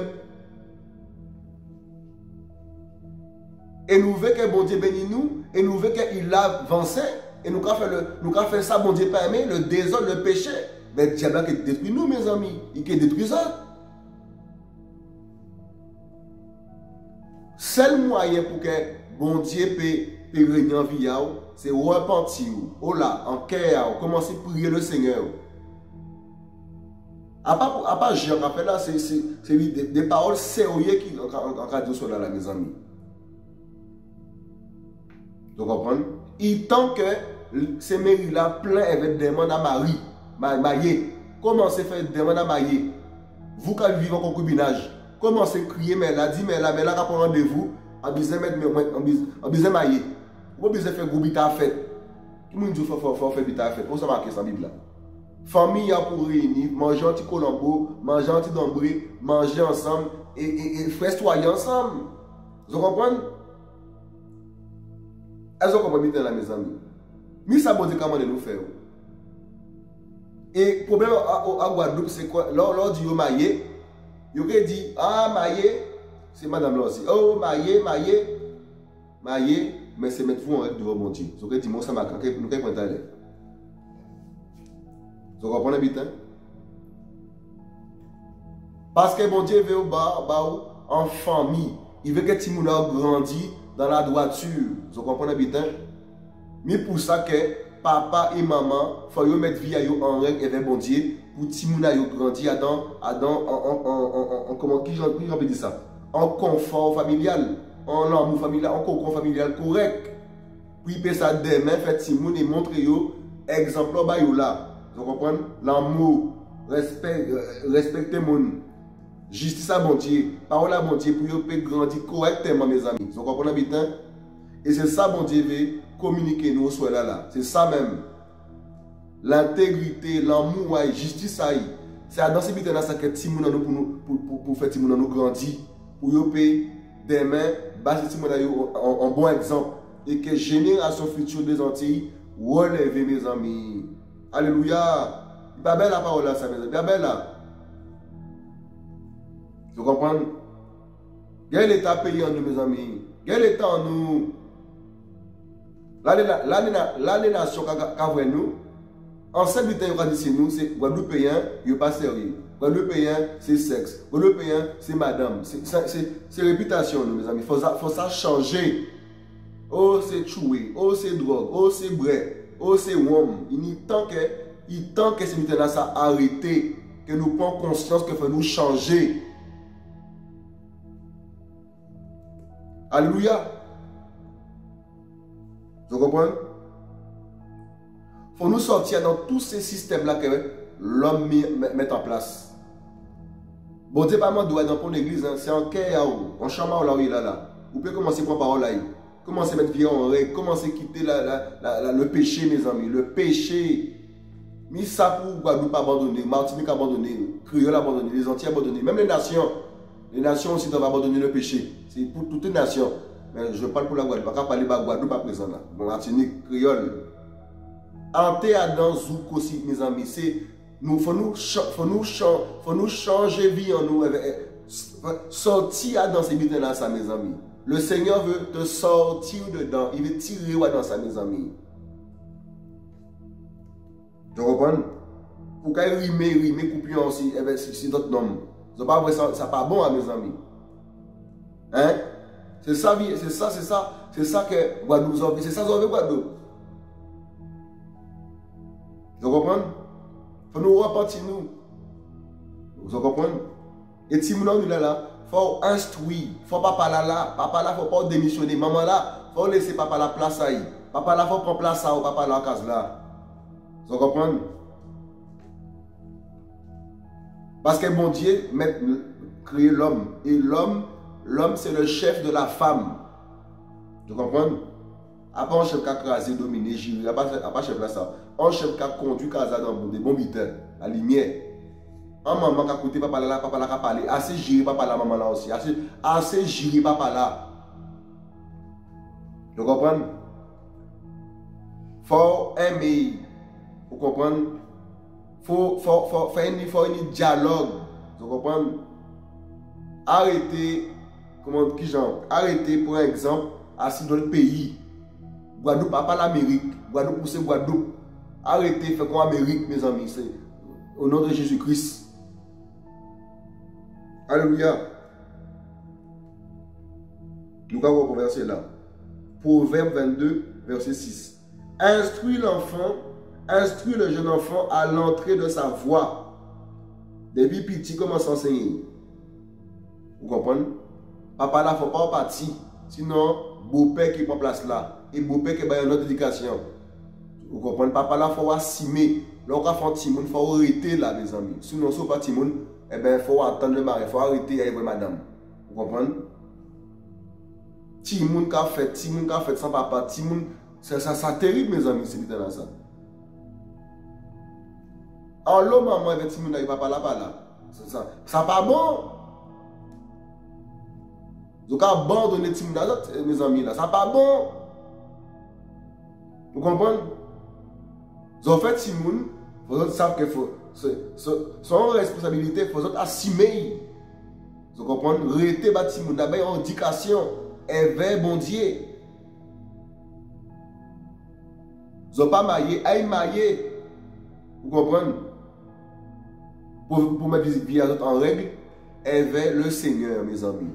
Et nous voulons que bon Dieu bénisse nous. Et nous voulons qu'il a avancé. Et nous avons fait ça, bon Dieu permet, le désordre, le péché. Mais le diable qui détruit nous, mes amis. Il qui détruit ça. Seul moyen pour que bon Dieu peut régner en vie, c'est repentir. Oh là, en cœur, commencer à prier le Seigneur. À part Jean qui a fait là, c'est des paroles sérieuses qui en dit sur là, mes amis. Vous comprenez? Il tant que ces mairies-là plein avec des demandes à marier. Commencez à faire des demandes à marier. Vous qui vivez en concubinage, commencez à crier, mais là, quand on rendez-vous, en besoin de marier. Vous besoin de faire gros bita à fête. Qui m'a dit qu'il faut faire bita à fête? Où ça marque ça, Bible là? Famille pour réunir, manger un petit colombo, manger un petit dombré, manger ensemble et festoyer ensemble. Vous comprenez? Est-ce que vous comprenez là, mes amis? Mais ça, bon Dieu, comment nous faire? Et le problème à Guadeloupe, c'est quoi? Lors du marié, il aurait dit, ah, marié, c'est madame là aussi. Oh, marié, mais c'est mettre vous en règle devant mon Dieu. Vous aurait dit, moi, ça m'a craqué, nous ne pouvons pas aller. Vous comprenez bien? Parce que mon Dieu veut en famille. Il veut que Timouna grandisse dans la droiture. Vous comprenez bien? Mais pour ça que papa et maman, il faut mettre vie en règle avec bon Dieu pour Timouna grandir comment qui j'en dire ça? En confort familial, en amour familial, en cocon familial correct. Puis il peut ça demain, fait Timouna et montrer exemple là. Vous comprenez? L'amour, respecter mon justice à bon Dieu, parole à bon Dieu pour que grandir correctement, mes amis. Vous comprenez bien? Et c'est ça, bon Dieu veut communiquer nous là. C'est ça même. L'intégrité, l'amour, la justice, c'est à dans ces bitains ça que Timoun pour faire Timoun nous grandir, pour yo payer demain, base Timoun en bon exemple et que génération future des Antilles relève mes amis. Alléluia. Il pas belle la parole là ça mes amis, pas belle là. Vous comprenez? Quel état pays en nous mes amis? Quel état en nous? Là les nations qui nous en seul temps, on va dire nous, c'est Guadeloupéen, il n'est pas sérieux. Guadeloupéen, c'est sexe. Guadeloupéen, c'est madame. C'est réputation, nous, mes amis. Il faut ça changer. Oh, c'est choué. Oh, c'est drogue. Oh, c'est vrai. Oh, c'est wom. Il temps que ces là ça arrêté. Que nous prenons conscience qu'il faut nous changer. Alléluia. Vous comprenez? Il faut nous sortir dans tous ces systèmes-là que l'homme met en place. Bon Dieu, pas moi doit dans pour l'église, hein, c'est en quai en chambre là. Vous pouvez commencer à prendre parole là. Commencez à mettre vie en règle, commencez à quitter le péché, mes amis. Le péché. Mais ça pour Guadeloupe abandonner, Martinique abandonner, Créole abandonner, les Antilles abandonner, même les nations. Les nations aussi doivent abandonner le péché. C'est pour toutes les nations. Mais je parle pour la Guadeloupe, pas parler de Guadeloupe à présent là. Martinique, Créole. Ante Adam Zouk aussi, mes amis, c'est nous faut nous changer vie en nous, sortir dans ces bitains là, ça, mes amis. Le Seigneur veut te sortir dedans, il veut tirer dans ça, mes amis. Tu comprends? Pour qu'il rimer, couper aussi, c'est d'autres noms. Ça pas bon à mes amis. Hein? C'est ça que Guadeloupe, c'est ça que Guadeloupe. Vous comprenez? Il faut nous repentir nous. Vous comprenez? Et si nous sommes là, il faut instruire. Il ne faut pas parler là. Papa là, il ne faut pas démissionner. Maman là, il faut laisser papa la place à lui. Papa là, il faut prendre place à papa là, en case là. Vous comprenez? Parce que mon Dieu créé l'homme. Et l'homme, c'est le chef de la femme. Vous comprenez? Après, on chef qui a crasé, dominé, géré. Après, chef là, ça. On chef qui a conduit Kaza dans des bons bitins, la lumière. Un maman qui a coûté papa là, qui a parlé. Assez géré papa là, maman là aussi. Assez géré papa là. Vous comprenez? Faut aimer. Vous comprenez? Faut faire un dialogue. Vous comprenez? Arrêtez, arrêtez pour exemple, assis dans le pays. Guadeloupe, pas l'Amérique. Guadeloupe, c'est Guadeloupe. Arrêtez, faites comme Amérique, mes amis. C'est au nom de Jésus-Christ. Alléluia. Nous allons converser là. Proverbe 22, verset 6. Instruis le jeune enfant à l'entrée de sa voie. Depuis petit, commence à enseigner. Vous comprenez? Papa là, il ne faut pas partir. Sinon, beau-père qui prend place là. Et beau-père qui a une autre éducation. Vous comprenez? Papa là, il faut assumer. Lorsqu'on fait Timoun, il faut arrêter là, mes amis. Sinon, si on pas Timoun, eh ben, il faut attendre le mari. Il faut arrêter avec madame. Vous comprenez? Timoun qui a fait sans papa. Timoun, c'est terrible, mes amis, c'est là ça. En l'homme, maman, avec Timoun, il va pas là, pas là. Ça pas bon. Donc, abandonner Timoun, mes amis, là, ça pas bon. Vous comprenez? Vous faites Timoun, vous savez que son responsabilité, il faut assumer. Vous comprenez? Rester Timoun, d'abord en éducation, éveil bon Dieu. Vous n'avez pas maillé, aïe maillé. Vous comprenez? Pour mettre vie en règle, éveille le Seigneur, mes amis.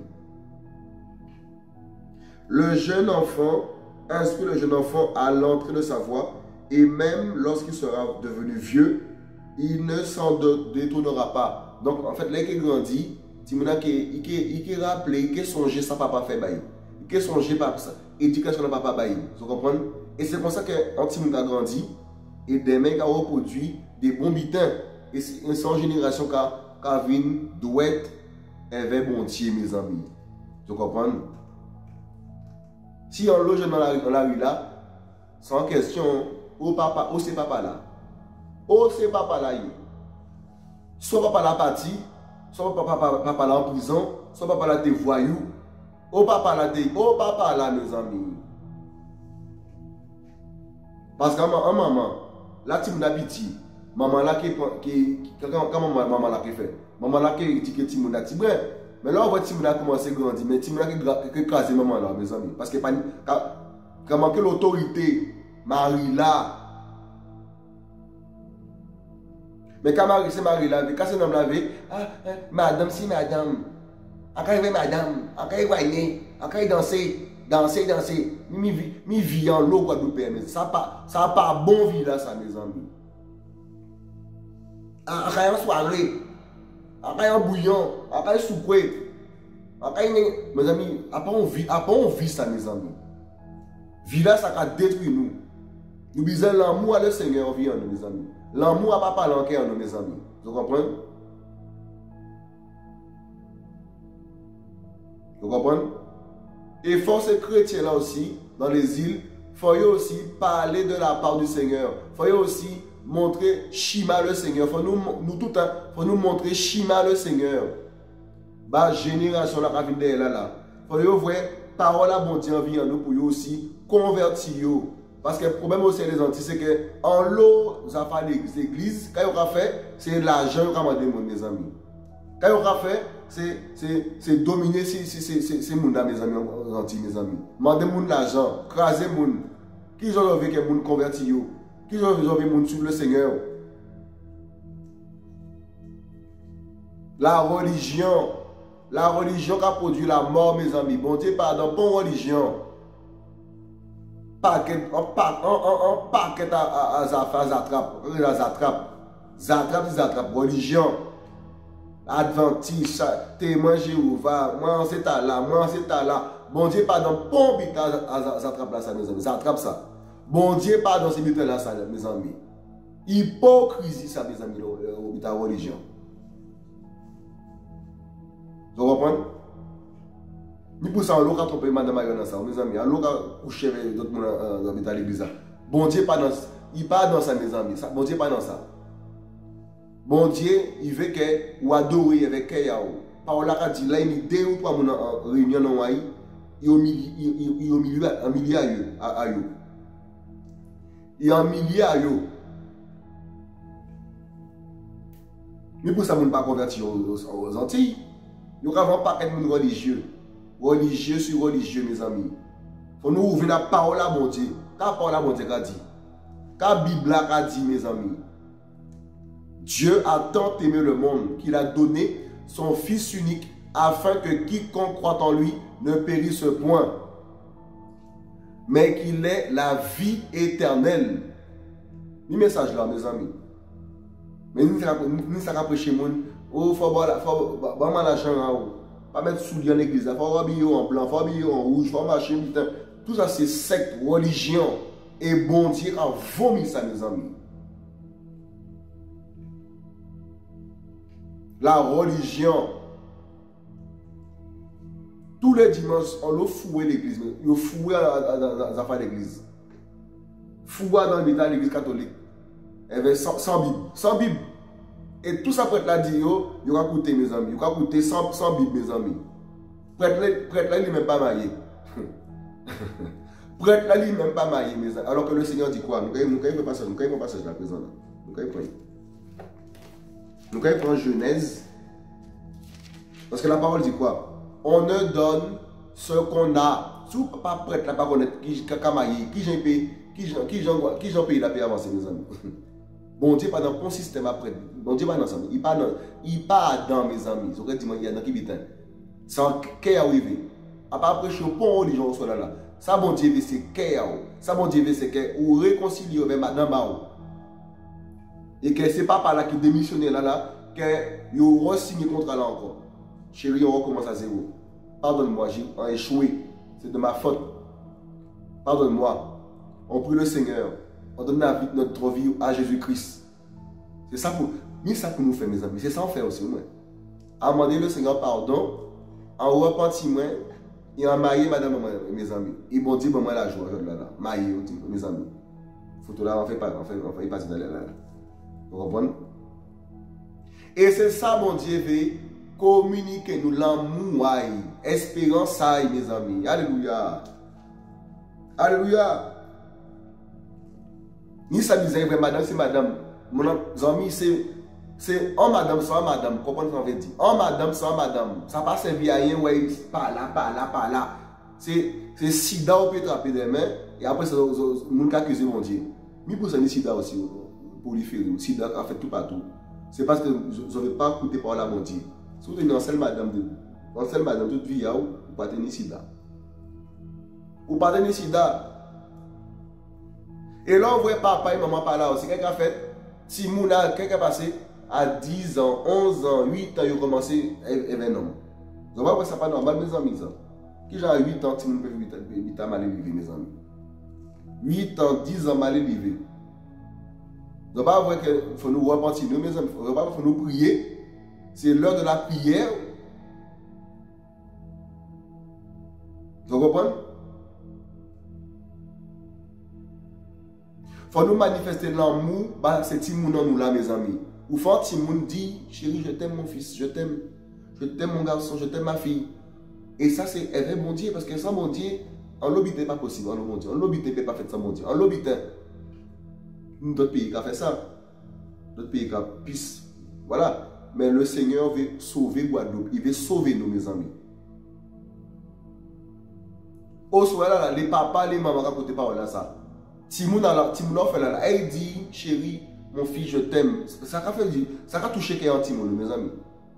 Le jeune enfant, instruit le jeune enfant à l'entrée de sa voie, et même lorsqu'il sera devenu vieux, il ne s'en détournera pas. Donc, en fait, là, il grandit, il rappelle, il songe sa papa fait bail. Il songe par ça, éducation de papa bail. Vous comprenez? Et c'est pour ça qu'un petit monde a grandi, et demain, il a reproduit des bons bitins. Et c'est une génération qui a vu douette et bon Dieu, mes amis. Vous comprenez? Si on loge dans la rue là, c'est en question, où c'est papa là? Où c'est papa là? soit papa la parti, soit papa la en prison, soit papa la te voyou, ou papa la mes amis. Parce qu'en maman, là tu m'as petit, maman là quand maman là qui fait, maman là qui dit que tu m'as dit mais là on voit Timouna a commencé à grandir, mais Timouna qui écrase maman là mes amis, parce que comment que l'autorité Marie là. Mais quand c'est Marie là, quand c'est un homme là, madame, si madame, après madame, après après danser, mi vie en l'eau quoi nous permet. Ça pas bon vie là ça mes amis. Après en soirée, après en bouillon, après soupé, après mes amis, après on vit ça mes amis. Vie là ça a détruit nous. Nous disons l'amour à le Seigneur vit en nous mes amis. L'amour à papa l'enquête en nous mes amis. Vous comprenez? Vous comprenez? Et force chrétien là aussi, dans les îles, il faut aussi parler de la part du Seigneur. Il faut aussi montrer Shima le Seigneur. Il faut nous tout le temps, faut nous montrer Shima le Seigneur. Bah, génération là, là. Il faut voir parole à bon Dieu en vie en nous pour aussi convertir. Parce que le problème aussi les Antilles, c'est que en l'eau, ça fait l'église, quand on a fait, c'est l'argent qu'on a demandé, mes amis. Quand on a fait, c'est dominer ces monde mes amis, en Antilles, mes amis. Demander l'argent, craser les gens. Qui ont envie que les gens convertissent? Qui ont envie que les gens suivent le Seigneur? La religion qui a produit la mort, mes amis. Bon Dieu, pardon, bonne religion. Paquet à Zatrap, religion, Adventiste, témoin Jéhovah, moi c'est là, bon Dieu pardon, bon bit à Zatrap là ça mes amis, Zatrap ça, bon Dieu pardon c'est bit là ça mes amis, hypocrisie ça mes amis, la religion, vous comprenez? Ni pour ça, on a trompé madame dans ça, mes amis. On a couché avec d'autres gens dans l'église. Bon Dieu, il pas dans ça, mes amis. Bon Dieu, pas dans ça. Bon Dieu, il veut que vous adorez avec Kéyao. Par là, il dit, là, il y a 2 ou 3 réunions dans Haïti. Il y a un millier à eux. Il y a un millier à eux. Mais pour ça, on ne pas convertir aux Antilles. Il y a vraiment pas de religieux. Religieux sur religieux, mes amis. Il faut nous ouvrir la parole à mon Dieu. Quand la parole à mon Dieu a dit, quand la Bible a dit, mes amis, Dieu a tant aimé le monde qu'il a donné son Fils unique afin que quiconque croit en lui ne périsse point, mais qu'il ait la vie éternelle. Le message là, mes amis. Mais nous, ça prêcher les gens. Oh, il faut avoir l'argent. Pas mettre sous en l'église, il faut habiller en blanc, il faut habiller en rouge, il faut marcher. Tout ça, c'est secte, religion. Et bon Dieu a vomi ça, mes amis. La religion. Tous les dimanches, on a foué l'église. On a foué dans affaires d'église. Foué dans l'état de l'église catholique. Sans Bible. Sans Bible. Et tout ça, prêtre là dit, il va coûter mes amis. Il va coûter 100 Bible, mes amis. Prêtre là, il n'est même pas marié. Prêtre là, il n'est même pas marié, mes amis. Alors que le Seigneur dit quoi? Nous ne pas ça. Nous ne pas ça la présent là. Nous prendre Genèse. Parce que la parole dit quoi? On ne donne ce qu'on a. Si vous ne pas prêtre là, pas connaître qui est marié, qui j'en paye la paix avancer, mes amis. Bon Dieu pas dans ton système après. Bon Dieu pas dans ça. Il pas dans mes amis. Ils auraient dit il y a dans qui bitin. Sans qu'est arrivé. À part prêcher au pont religion soit là. Ça bon Dieu c'est qu'est. Ça bon Dieu c'est que ou réconcilier avec madame Bao. Et que c'est pas par là qui démissionne là que yo re-signé contrat là encore. Chérie, on recommence à zéro. Pardonne-moi, j'ai échoué. C'est de ma faute. Pardonne-moi. On prie le Seigneur. On donne notre vie à Jésus-Christ. C'est ça pour nous faire, mes amis. C'est ça qu'on fait aussi. À demander le Seigneur pardon, en repentir, et en marier madame, mes amis. Et bon Dieu, moi la joie, là. Marier, mes amis. Photo là, on fait partie d'aller là. Vous comprenez? Et c'est ça, mon Dieu, veut communiquer nous l'amour, espérance, mes amis. Alléluia. Alléluia. Ni ça disait, madame, c'est madame. Mon ami, c'est en madame, sans madame. Comprenez ce qu'on veut dire? En madame, sans madame. Ça ne passe pas servir à rien, ouais, par là, par là, par là. C'est sida, on peut attraper des mains. Et après, c'est le monde qui accuse mon Dieu. Mais pour ça, il y a sida aussi, pour lui faire. Sida a fait tout partout. C'est parce que je ne veux pas écouter par là, mon Dieu. Si vous êtes une seule madame, toute vie, vous ne pas tenir sida. Vous ne pas tenir sida. Et là, on voit papa et maman par là aussi. Quelqu'un a fait, si Mouna, quelqu'un a passé à 10 ans, 11 ans, 8 ans, il a commencé à être un homme. Vous voyez, ça n'est pas normal, mes amis. Qui j'ai 8 ans, si vous pouvez 8 ans, mal élevé, mes amis. 8 ans, 10 ans, mal élevé. Vous ne voyez pas qu'il faut nous repentir, mes amis. Vous ne voyez pas qu'il faut nous prier. C'est l'heure de la prière. Vous comprenez? Il faut nous manifester l'amour, c'est Timoun en nous là, mes amis. Ou faut Timoun dit, chérie, je t'aime mon fils, je t'aime mon garçon, je t'aime ma fille. Et ça, c'est un vrai bon Dieu, parce que sans bon Dieu, en l'obité n'est pas possible, en l'obité. En l'obité n'est pas fait sans bon Dieu. En l'obité, nous, d'autres pays qui ont fait ça. D'autres pays qui ont pisse. Voilà. Mais le Seigneur veut sauver Guadeloupe. Il veut sauver nous, mes amis. Au soir, là, les papas, les mamans, racontent pas là, ça. Timoun fait là, elle dit, chérie, mon fils, je t'aime. Ça a touché quelqu'un Timoun, mes amis.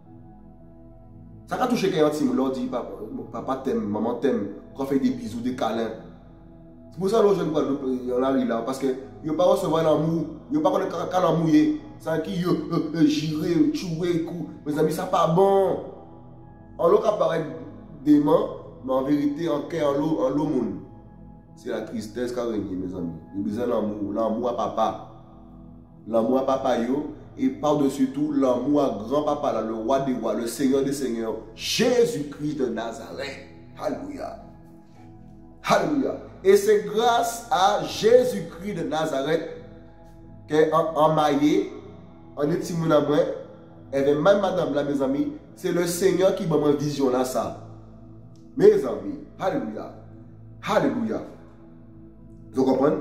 Ça a touché quelqu'un Timoun, leur dit, papa t'aime, maman t'aime, qu'on fait des bisous, des câlins. C'est pour ça que les jeunes Guadeloupe, on arrive là, parce que ils ne pas recevoir l'amour, ils ne pas connaître l'amour mouillé. C'est qui girer, chouer, coup. Mes amis, ça n'est pas bon. En l'eau qui paraît dément, mais en vérité, en cœur, en l'eau monde. C'est la tristesse qui a régné, mes amis. Il y a besoin d'amour, l'amour à papa. L'amour à papa, et par-dessus tout, l'amour à grand-papa, là, le roi des rois, le Seigneur des seigneurs, Jésus-Christ de Nazareth. Alléluia. Alléluia. Et c'est grâce à Jésus-Christ de Nazareth qu'en maillé, en est mon amour, et même madame là, mes amis, c'est le Seigneur qui m'a une vision là, ça. Mes amis, alléluia. Alléluia. Vous comprenez?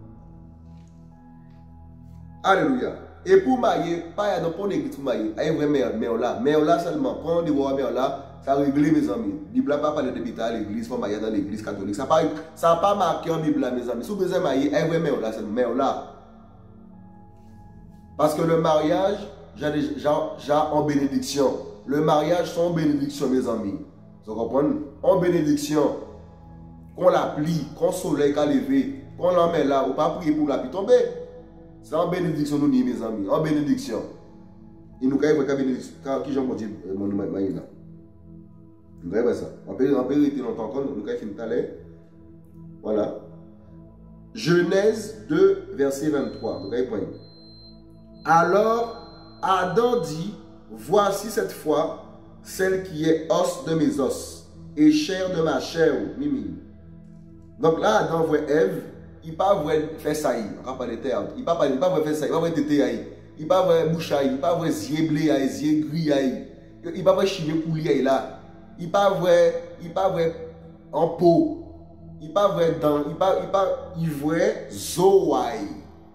Alléluia. Et pour mailler, pas pour l'église pour mailler, il y a vraiment mais là seulement, quand on dit mais là, ça règle mes amis. La Bible n'a pas parlé de l'hôpital à l'église, pour mailler dans l'église catholique. Ça n'a pas marqué en Bible, mes amis. Si vous besoin mailler, il y a vraiment là seulement, là. Parce que le mariage, j'ai en bénédiction. Le mariage, c'est en bénédiction, mes amis. Vous comprenez? En bénédiction. Qu'on la plie, qu'on soleil qu'a levé, qu'on la met là, ou pas prier pour la pluie tomber. C'est en bénédiction, nous, mes amis. En bénédiction. Et nous, quand il y a bénédiction, qui j'en dis, mon maïs là. Nous, quand ça. En vérité, longtemps encore, nous, quand il finit à l'air. Voilà. Genèse 2, verset 23. Nous, quand il alors, Adam dit, voici cette fois celle qui est os de mes os et chair de ma chair. Mimi. Donc là, Adam voit Ève, il ne peut pas faire ça. Il ne peut pas faire ça. Il ne peut pas faire ça. Il ne peut pas tété. Il ne peut pas faire bouche. Il ne peut pas faire yeux blé, yeux gris. Il ne peut pas faire chimie poulier là. Il ne peut pas faire en peau. Il ne peut pas faire dents. Il ne peut pas faire zoaï.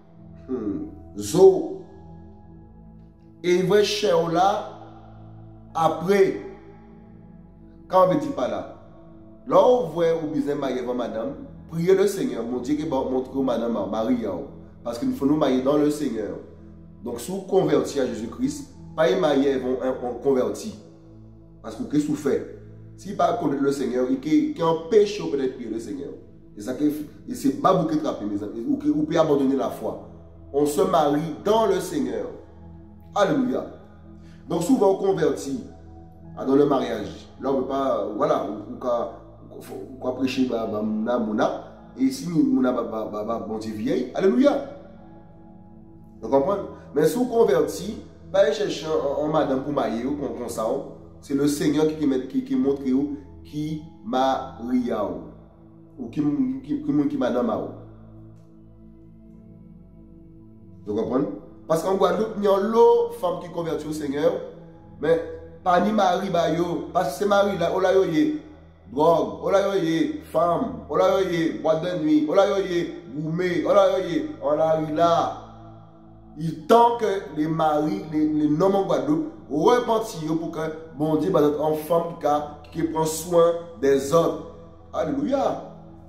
Zo. Et il voit chair là, après, quand on ne dit pas là, là on voit au besoin de marier madame, priez le Seigneur, mon Dieu qui va montrer madame Marie, parce qu'il faut nous marier dans le Seigneur. Donc si vous convertissez à Jésus-Christ, pas les mariés vont convertir. Parce que qu'est-ce que vous faites? Si pas connaître le Seigneur, il empêche peut-être prier le Seigneur. Et c'est pas beaucoup de trapper, mes amis. Ou peut abandonner la foi. On se marie dans le Seigneur. Alléluia. Donc souvent on convertit dans le mariage. Là on ne peut pas, voilà, on peut prêcher Mouna. Et si Mouna bon Dieu vieille, alléluia. Vous comprenez? Mais si on convertit, pas chercher en madame pour marier ou comme ça, c'est le Seigneur qui montre qui marie ou qui madame. Vous comprenez? Parce qu'en Guadeloupe, il y a l'autre femme qui convertit au Seigneur, mais pas ni mari, parce que c'est mari là, on l'a eu drogue, on l'a eu femme, on l'a eu boîte de nuit, on l'a eu gourmet, on l'a eu là. Il tend que les maris, les hommes en Guadeloupe, repentissent pour que bon Dieu, en femme qui prend soin des autres. Alléluia.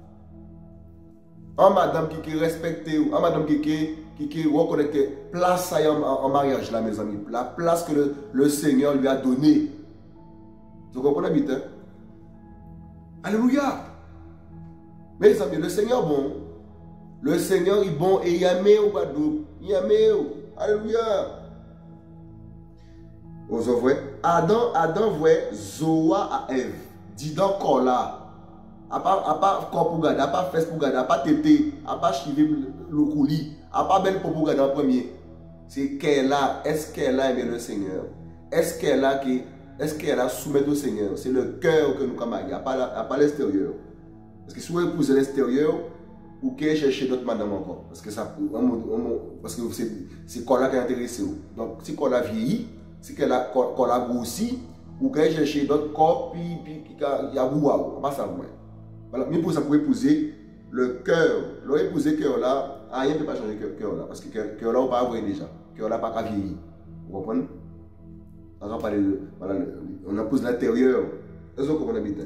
En madame qui est respectée, en madame qui reconnaît que place ça en mariage là, mes amis, la place que le Seigneur lui a donnée. Vous comprenez bien? Alléluia. Mes amis, le Seigneur bon. Le Seigneur est bon et il aime au Guadeloupe. Il aime. Alléluia. Vous voyez, Adam voit Zoa à Ève. Dis donc quoi là. À part corps pour garder, à part fesse pour garder, à part tété, à part chiver le coulis, à part belle pour garder en premier. C'est qu'elle a, est-ce qu'elle a aimé le Seigneur? Est-ce qu'elle a soumis au Seigneur? C'est le cœur que nous avons, pas l'extérieur. Parce que si vous épousez l'extérieur, ou qu'elle cherche d'autres madame encore. Parce que c'est quoi là qui est intéressé. Donc si qu'on a vieilli, si qu'on a grossi, ou qu'elle cherche d'autres corps, puis il y a bouah, pas ça. Voilà, mais pour ça, pour épouser le cœur, épouser le cœur là, rien ne peut pas changer le cœur là, parce que le cœur là, on ne peut pas avoir déjà. Le cœur là, pas qu'à vieillir. Vous comprenez? Voilà, on épouse l'intérieur. C'est ça qu'on habite.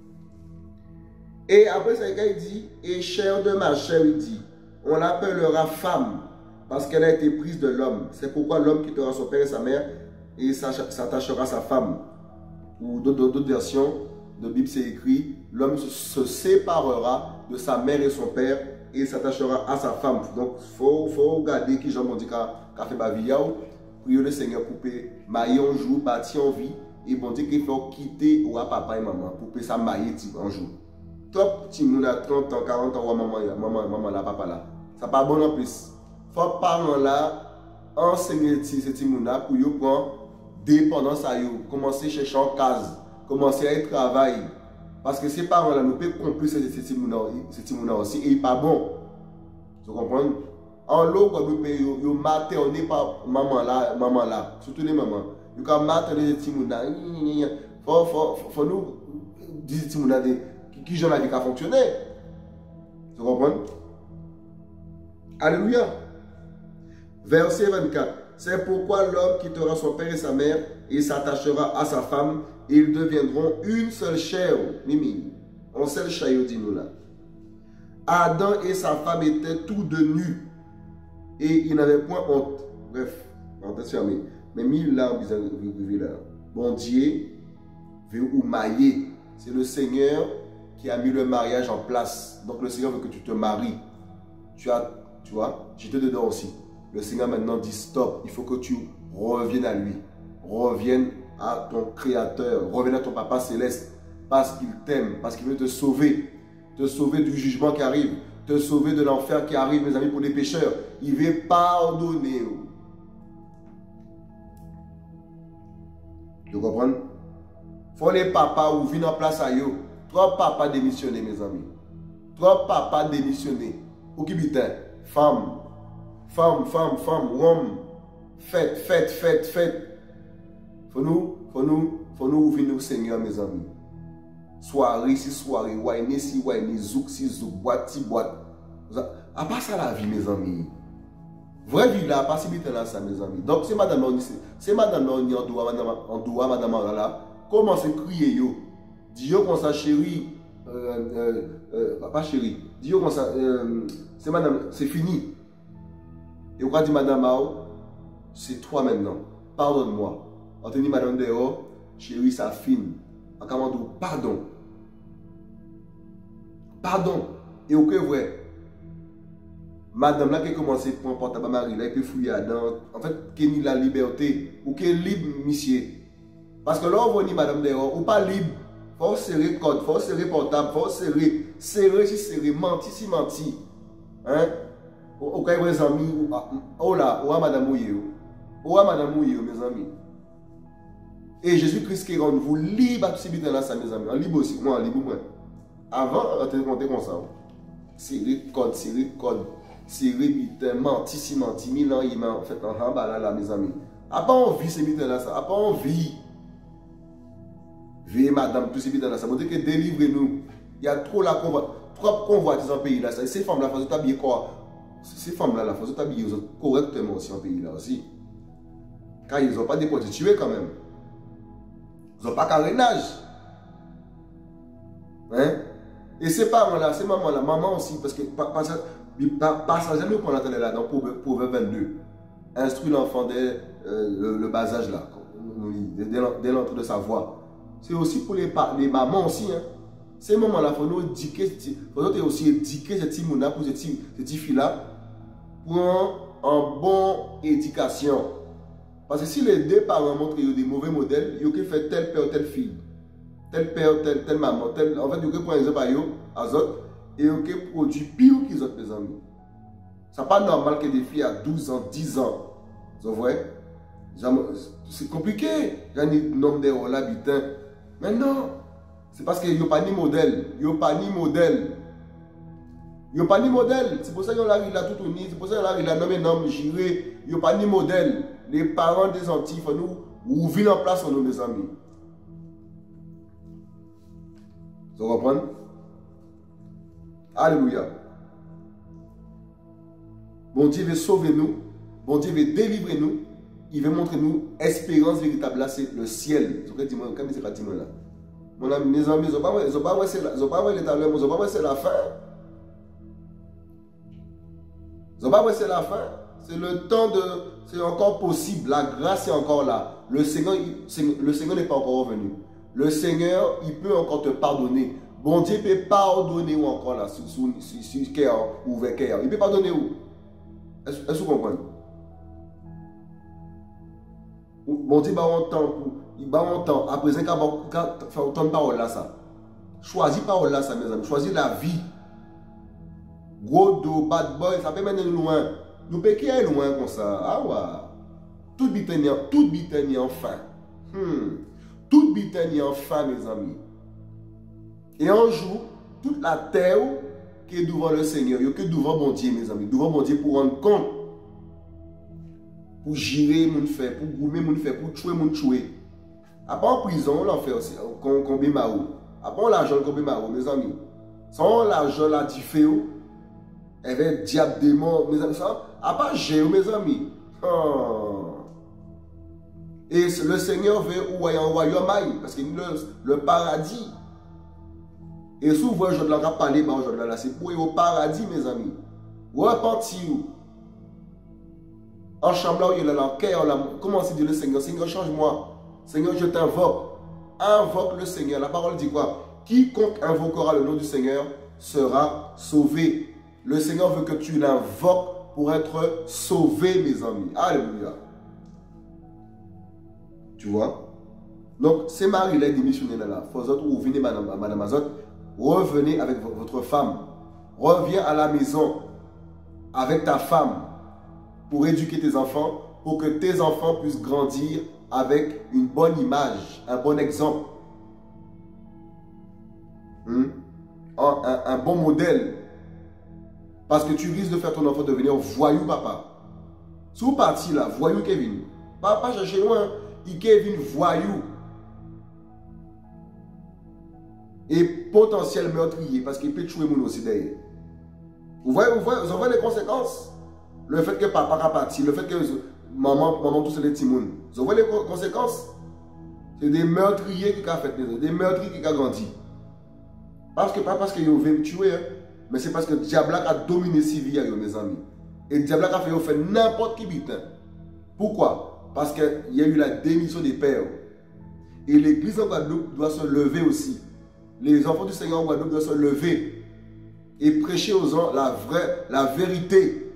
Et après ça, il dit, et chair de ma chair, il dit, on l'appellera femme, parce qu'elle a été prise de l'homme. C'est pourquoi l'homme quittera son père et sa mère, et s'attachera à sa femme. Ou d'autres versions de Bible, c'est écrit, l'homme se séparera de sa mère et son père, et s'attachera à sa femme. Donc, il faut regarder qui Jean dit qu'a fait Baviao, prier le Seigneur pour que mailler un jour, bâtir en vie, et bon Dieu qu'il faut quitter ou à papa et maman, pour que ça mailler un jour. Top, si nous avons 30 ans, 40 ans, maman là, papa là. Ça pas bon en plus. Faut parents là, enseigner ces timuna pour qu'ils prennent dépendance à eux, commencer à chercher en case, commencer à travailler. Parce que ces parents là, nous peuvent comprendre ces timuna aussi, et ils pas bon. Vous comprenez? En l'eau, quand nous payons, ils materné par maman là, surtout les mamans. Ils ont materné ces timuna. Faut nous dire ces timuna qui j'en ai vu qu'à fonctionner. Tu comprends? Alléluia. Verset 24. C'est pourquoi l'homme quittera son père et sa mère et s'attachera à sa femme et ils deviendront une seule chair. Mimi. On seule chair, dit-nous là. Adam et sa femme étaient tous deux nus et ils n'avaient point honte. Bref, parenthèse fermée. Mais mille là, bon Dieu veut ou mailler. C'est le Seigneur qui a mis le mariage en place. Donc le Seigneur veut que tu te maries. Tu vois, j'étais dedans aussi. Le Seigneur maintenant dit stop, il faut que tu reviennes à lui. Revienne à ton Créateur, revienne à ton Papa Céleste. Parce qu'il t'aime, parce qu'il veut te sauver. Te sauver du jugement qui arrive. Te sauver de l'enfer qui arrive, mes amis, pour les pécheurs. Il veut pardonner. Tu comprends? Faut les papas ou viennent en place à eux. Trop papa démissionné, mes amis. Trop papa démissionné. Ou qui bite? Femme, homme. Fête. Faut nous venir au Seigneur, mes amis. Soirée, si soirée, wine, si wine, zouk, si zouk, boîte, si boîte. À part ça, la vie, mes amis. Vraie vie là, pas si vite là, ça, mes amis. Donc, c'est madame, en doua, madame, là, commencez à crier, yo. Dis-yo comme ça, chérie. Pas chérie. Dis-yo comme ça, c'est madame, c'est fini. Et on va dire, madame Mao, c'est toi maintenant. Pardonne-moi. On te dit, madame dehors, chérie, ça fine. En commandant, pardon. Pardon. Et au que vrai, madame là qui a commencé pour un portable à Marie, là, il peut fouiller dedans. En fait, qui a la liberté. Ou qui est libre, monsieur. Parce que là, on va dire, madame dehors, ou pas libre. Faut serrer code, faut serrer portable, faut serrer si serrer, menti si menti. Hein? Au cas où les amis, oh là, ou à madame Mouye, mes amis. Et Jésus-Christ qui rend vous libre à subir là, ça, mes amis. En libre aussi, moi, en libre, moi. Avant, on te comptait comme ça. Serrer code. serré, menti, menti, mille ans, il m'a fait un bas là, mes amis. A pas envie ces mitins là, ça. A pas envie. Veuillez madame, tous ces mitins là, ça veut dire que délivrez-nous. Il y a trop la convoitise en pays là. Ça. Ces femmes là, il faut t'habiller quoi? Ces femmes là, il faut t'habiller correctement aussi en pays là aussi. Car ils n'ont pas des prostituées quand même. Ils n'ont pas carénage. Hein? Et ces parents-là, ces mamans-là, maman aussi, parce que passager nous prend la là dans Proverbe 22. Instruit l'enfant dès le bas âge là, dès l'entrée de sa voix. C'est aussi pour les mamans aussi. Hein. Ces mamans-là, il faut nous éduquer, faut nous aussi éduquer ces petits mouna pour ces petits filles-là pour une bonne éducation. Parce que si les deux parents montrent des mauvais modèles, ils ont fait tel père, telle fille. Tel père, telle maman, en fait, ils ont pris un exemple à eux, et ils ont produit pire qu'ils ont, mes amis. Ce n'est pas normal que des filles à 12 ans, 10 ans, vous voyez, c'est compliqué, il y a un nombre d'euros là, putain. Mais non, c'est parce qu'ils n'ont pas ni modèle, ils n'ont pas ni modèle. Ils n'ont pas ni modèle, c'est pour ça qu'ils ont là tout uni, c'est pour ça qu'ils ont là nommé nom, juré, ils n'ont pas ni modèle. Les parents des Antilles, il faut nous ouvrir en place pour nous, mes amis. Vous comprenez? Alléluia. Bon Dieu veut sauver nous. Bon Dieu veut délivrer nous. Il veut montrer nous espérance véritable. Là, c'est le ciel. Vous comprenez? Comme c'est pas dit là. Mon ami, mes amis, ils n'ont pas vu l'étable, ils n'ont pas vu c'est la fin. Ils n'ont pas vu c'est la fin. C'est le temps de... C'est encore possible. La grâce est encore là. Le Seigneur n'est pas encore revenu. Le Seigneur, il peut encore te pardonner. Bon Dieu peut pardonner ou encore là, sur cœur ou vers cœur. Il peut pardonner où? Est-ce que vous comprenez? Bon Dieu, il va en temps. À présent, quand faire autant de paroles là, ça. Choisis parole là, ça, mes amis. Choisis la vie. Gros dos, bad boy, ça peut mener loin. Nous pouvons aller loin comme ça. Ah ouais. Toute Britannie enfin. Toute Britannie enfin, mes amis. Et un jour, toute la terre qui est devant le Seigneur, qui est devant mon Dieu, mes amis, devant mon Dieu pour rendre compte, pour gérer mon fait, pour goumer mon fait, pour tuer mon tuer. Après en prison, on l'a fait aussi, combien marou. Après l'argent, combien marou, mes amis. Sans l'argent, la diffé, elle va diable démon, mes amis. Après j'ai mes amis. Et le Seigneur veut où un royaume, parce que le paradis. Et souvent, je dois parler, c'est pour aller au paradis, mes amis. Repentir. En chambre là, il y a dans le cœur, comment c'est dire le Seigneur? Seigneur, change-moi. Seigneur, je t'invoque. Invoque le Seigneur. La parole dit quoi? Quiconque invoquera le nom du Seigneur sera sauvé. Le Seigneur veut que tu l'invoques pour être sauvé, mes amis. Alléluia. Tu vois? Donc, c'est Marie là, démissionné là. Faut que vous venez, madame Azot. Revenez avec votre femme. Reviens à la maison avec ta femme pour éduquer tes enfants, pour que tes enfants puissent grandir avec une bonne image, un bon exemple, un bon modèle. Parce que tu risques de faire ton enfant devenir voyou, papa. Si vous partez là, voyou Kevin. Papa, cherchez loin, il Kevin voyou. Et potentiel meurtrier, parce qu'il peut tuer mon aussi derrière. Vous voyez les conséquences? Le fait que papa a parti, le fait que maman tous les petits mouns. Vous voyez les conséquences? C'est des meurtriers qui ont fait, des meurtriers qui ont grandi. Pas parce qu'ils veulent me tuer, hein, mais c'est parce que Diable a dominé Sylvia, mes amis. Et Diable a fait n'importe qui bitin. Pourquoi? Parce qu'il y a eu la démission des pères. Et l'église en Guadeloupe doit se lever aussi. Les enfants du Seigneur en Guadeloupe doivent se lever et prêcher aux gens la vérité.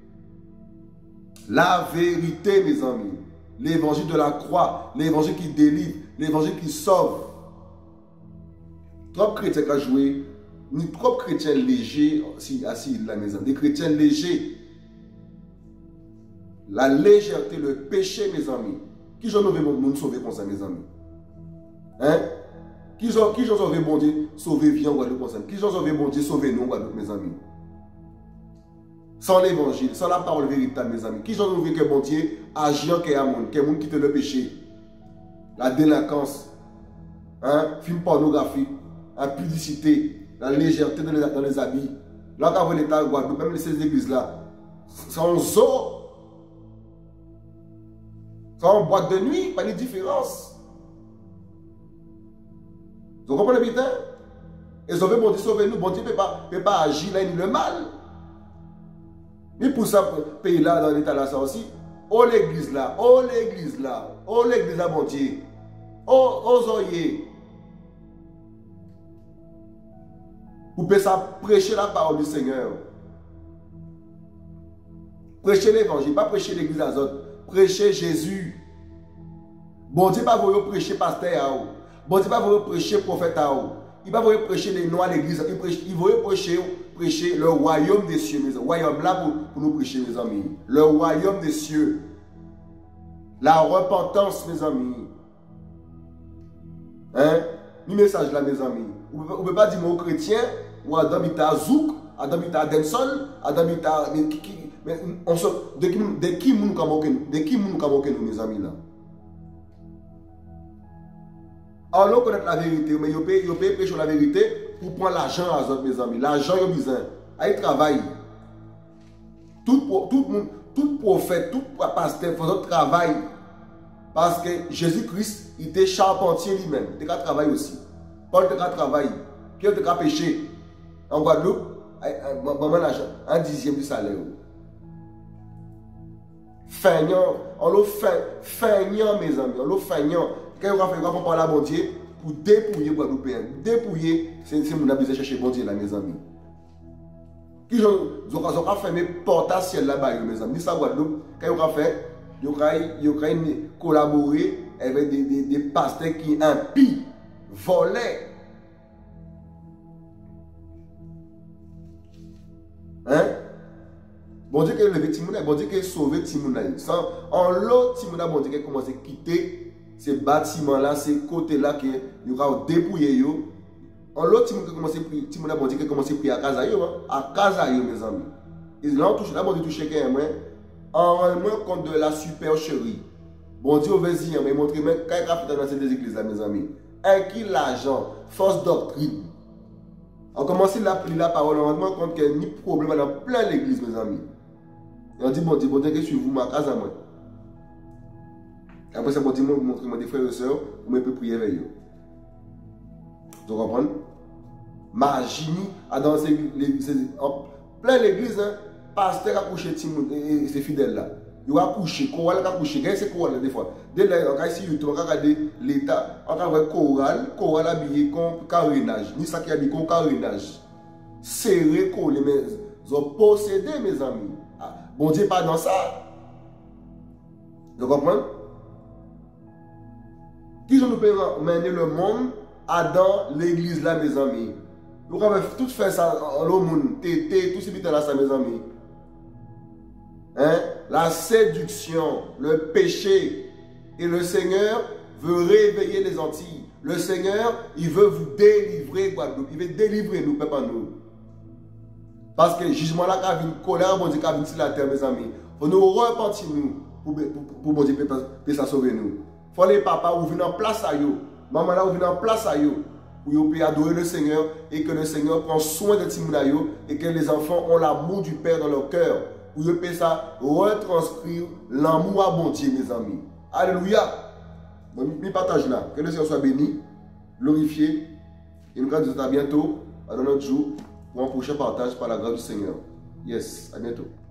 La vérité, mes amis. L'évangile de la croix, l'évangile qui délivre, l'évangile qui sauve. Trop de chrétiens qui ont joué, ni trop de chrétiens légers, assis là, mes amis, des chrétiens légers. La légèreté, le péché, mes amis. Qui j'en ai nous sauver comme ça, mes amis? Hein? Qui j'en sauvé bon Dieu sauver vie en Guadeloupe comme ça? Qui j'en sauvé bon Dieu sauver nous en Guadeloupe, mes amis? Sans l'évangile, sans la parole véritable, mes amis. Qui j'en ouvre que bon Dieu agit en monde, qui monde qui te le péché, la délinquance, film pornographique, la publicité, la légèreté dans les habits. Là, quand vous l'État de Guadeloupe, même ces églises-là, sans eau, sans boîte de nuit, pas de différence. Vous comprenez bien? Et sauver bon Dieu, sauver nous, bon Dieu ne peut pas agir là, le mal. Mais pour ça, pays là, dans l'état là, ça aussi, oh l'église là, oh l'église là, oh l'église là, bon Dieu, oh oreillers. Vous pouvez ça prêcher la parole du Seigneur. Prêcher l'évangile, pas prêcher l'église à autres. Prêcher Jésus. Bon Dieu, pas vous prêcher pasteur. Bon Dieu, pas vous prêcher prophète. Il va vous prêcher les noix à l'église. Il va prêcher le royaume des cieux, mes amis. Royaume là pour nous prêcher, mes amis. Le royaume des cieux. La repentance, mes amis. Hein? Le message là, mes amis. Vous ne pouvez pas dire aux chrétiens, ou Adam il t'a zouk, Adam il t'a densol, Adam il t'a. De qui nous moquer nous, mes amis là? Alors, connaître la vérité, mais vous pouvez prêcher la vérité pour prendre l'argent à autres, mes amis. L'argent, il y a besoin. Il travaille. Tout prophète, tout pasteur fait notre travail. Parce que Jésus-Christ, il était charpentier lui-même. Il était travail aussi. Paul était travail. Pierre était péché. En Guadeloupe, un dixième du salaire. Feignant, on l'a feignant, mes amis. On l'a feignant. Quand on va parler à bon Dieu pour dépouiller Guadeloupéen. Dépouiller, c'est mon besoin de chercher bon Dieu là, mes amis. Qui ont fait mes portes à ciel là-bas, mes amis. Ça, Guadeloupe, quand on a fait, ils ont collaboré avec des pasteurs qui impient, volaient. Hein? Bon Dieu qui a levé Timouna, bon Dieu qui a sauvé Timouna. En l'autre, Timouna, bon Dieu qui a commencé à quitter ces bâtiments-là, ces côtés-là, qui ont dépouillé. En l'autre, Timouna, bon Dieu qui a commencé à prier à Kazayo, à Kazayo, mes amis. Et là, bon Dieu touche quelqu'un, en rendant compte de la supercherie. Bon Dieu, vas-y, mais montrez moi quand il a fait dans ces deux églises-là, mes amis. Inquiet l'argent, fausse doctrine. On commence à appeler la parole, on rend compte qu'il y a ni problème dans plein l'église, mes amis. Et on dit, bon Dieu, que je suis vous, ma casa, moi. Après ça, bon Dieu, vous montrez-moi des frères et sœurs, vous me pouvez prier avec eux. Vous comprenez? Magie, dans plein l'église, pasteur a couché ces fidèles-là. Il a couché, chorale a couché. Qu'est-ce que c'est chorale des fois? Dès là, on a ici YouTube, on a regardé l'État, on a regardé chorale habillé comme carénage. Ni ça qui habillé comme carénage. Serré, collé, mais ils ont possédé, mes amis. Bon Dieu, pas dans ça. Vous comprenez? Qui nous peut mener le monde dans l'église là, mes amis? Nous avons tout fait ça en le monde, tété, tout ce qui est là, ça, mes amis. Hein? La séduction, le péché. Et le Seigneur veut réveiller les Antilles. Le Seigneur, il veut vous délivrer, Guadeloupe. Il veut délivrer nous, peuple, nous. Parce que le jugement là, quand il y a une colère, bon Dieu, quand il y a sur la terre, mes amis, il faut nous repentir nous pour bon Dieu, pour ça sauver nous. Il faut les papas ou venir en place à eux. Maman là, ou venir en place à eux. Pour vous pouvez adorer le Seigneur et que le Seigneur prend soin de Timonaïo et que les enfants ont l'amour du Père dans leur cœur. Pour vous pouvez ça retranscrire l'amour à bon Dieu, mes amis. Alléluia. Bon, je partage là. Que le Seigneur soit béni, glorifié. Et nous allons à bientôt, à notre jour, pour un prochain partage par la grâce du Seigneur. Yes, à bientôt.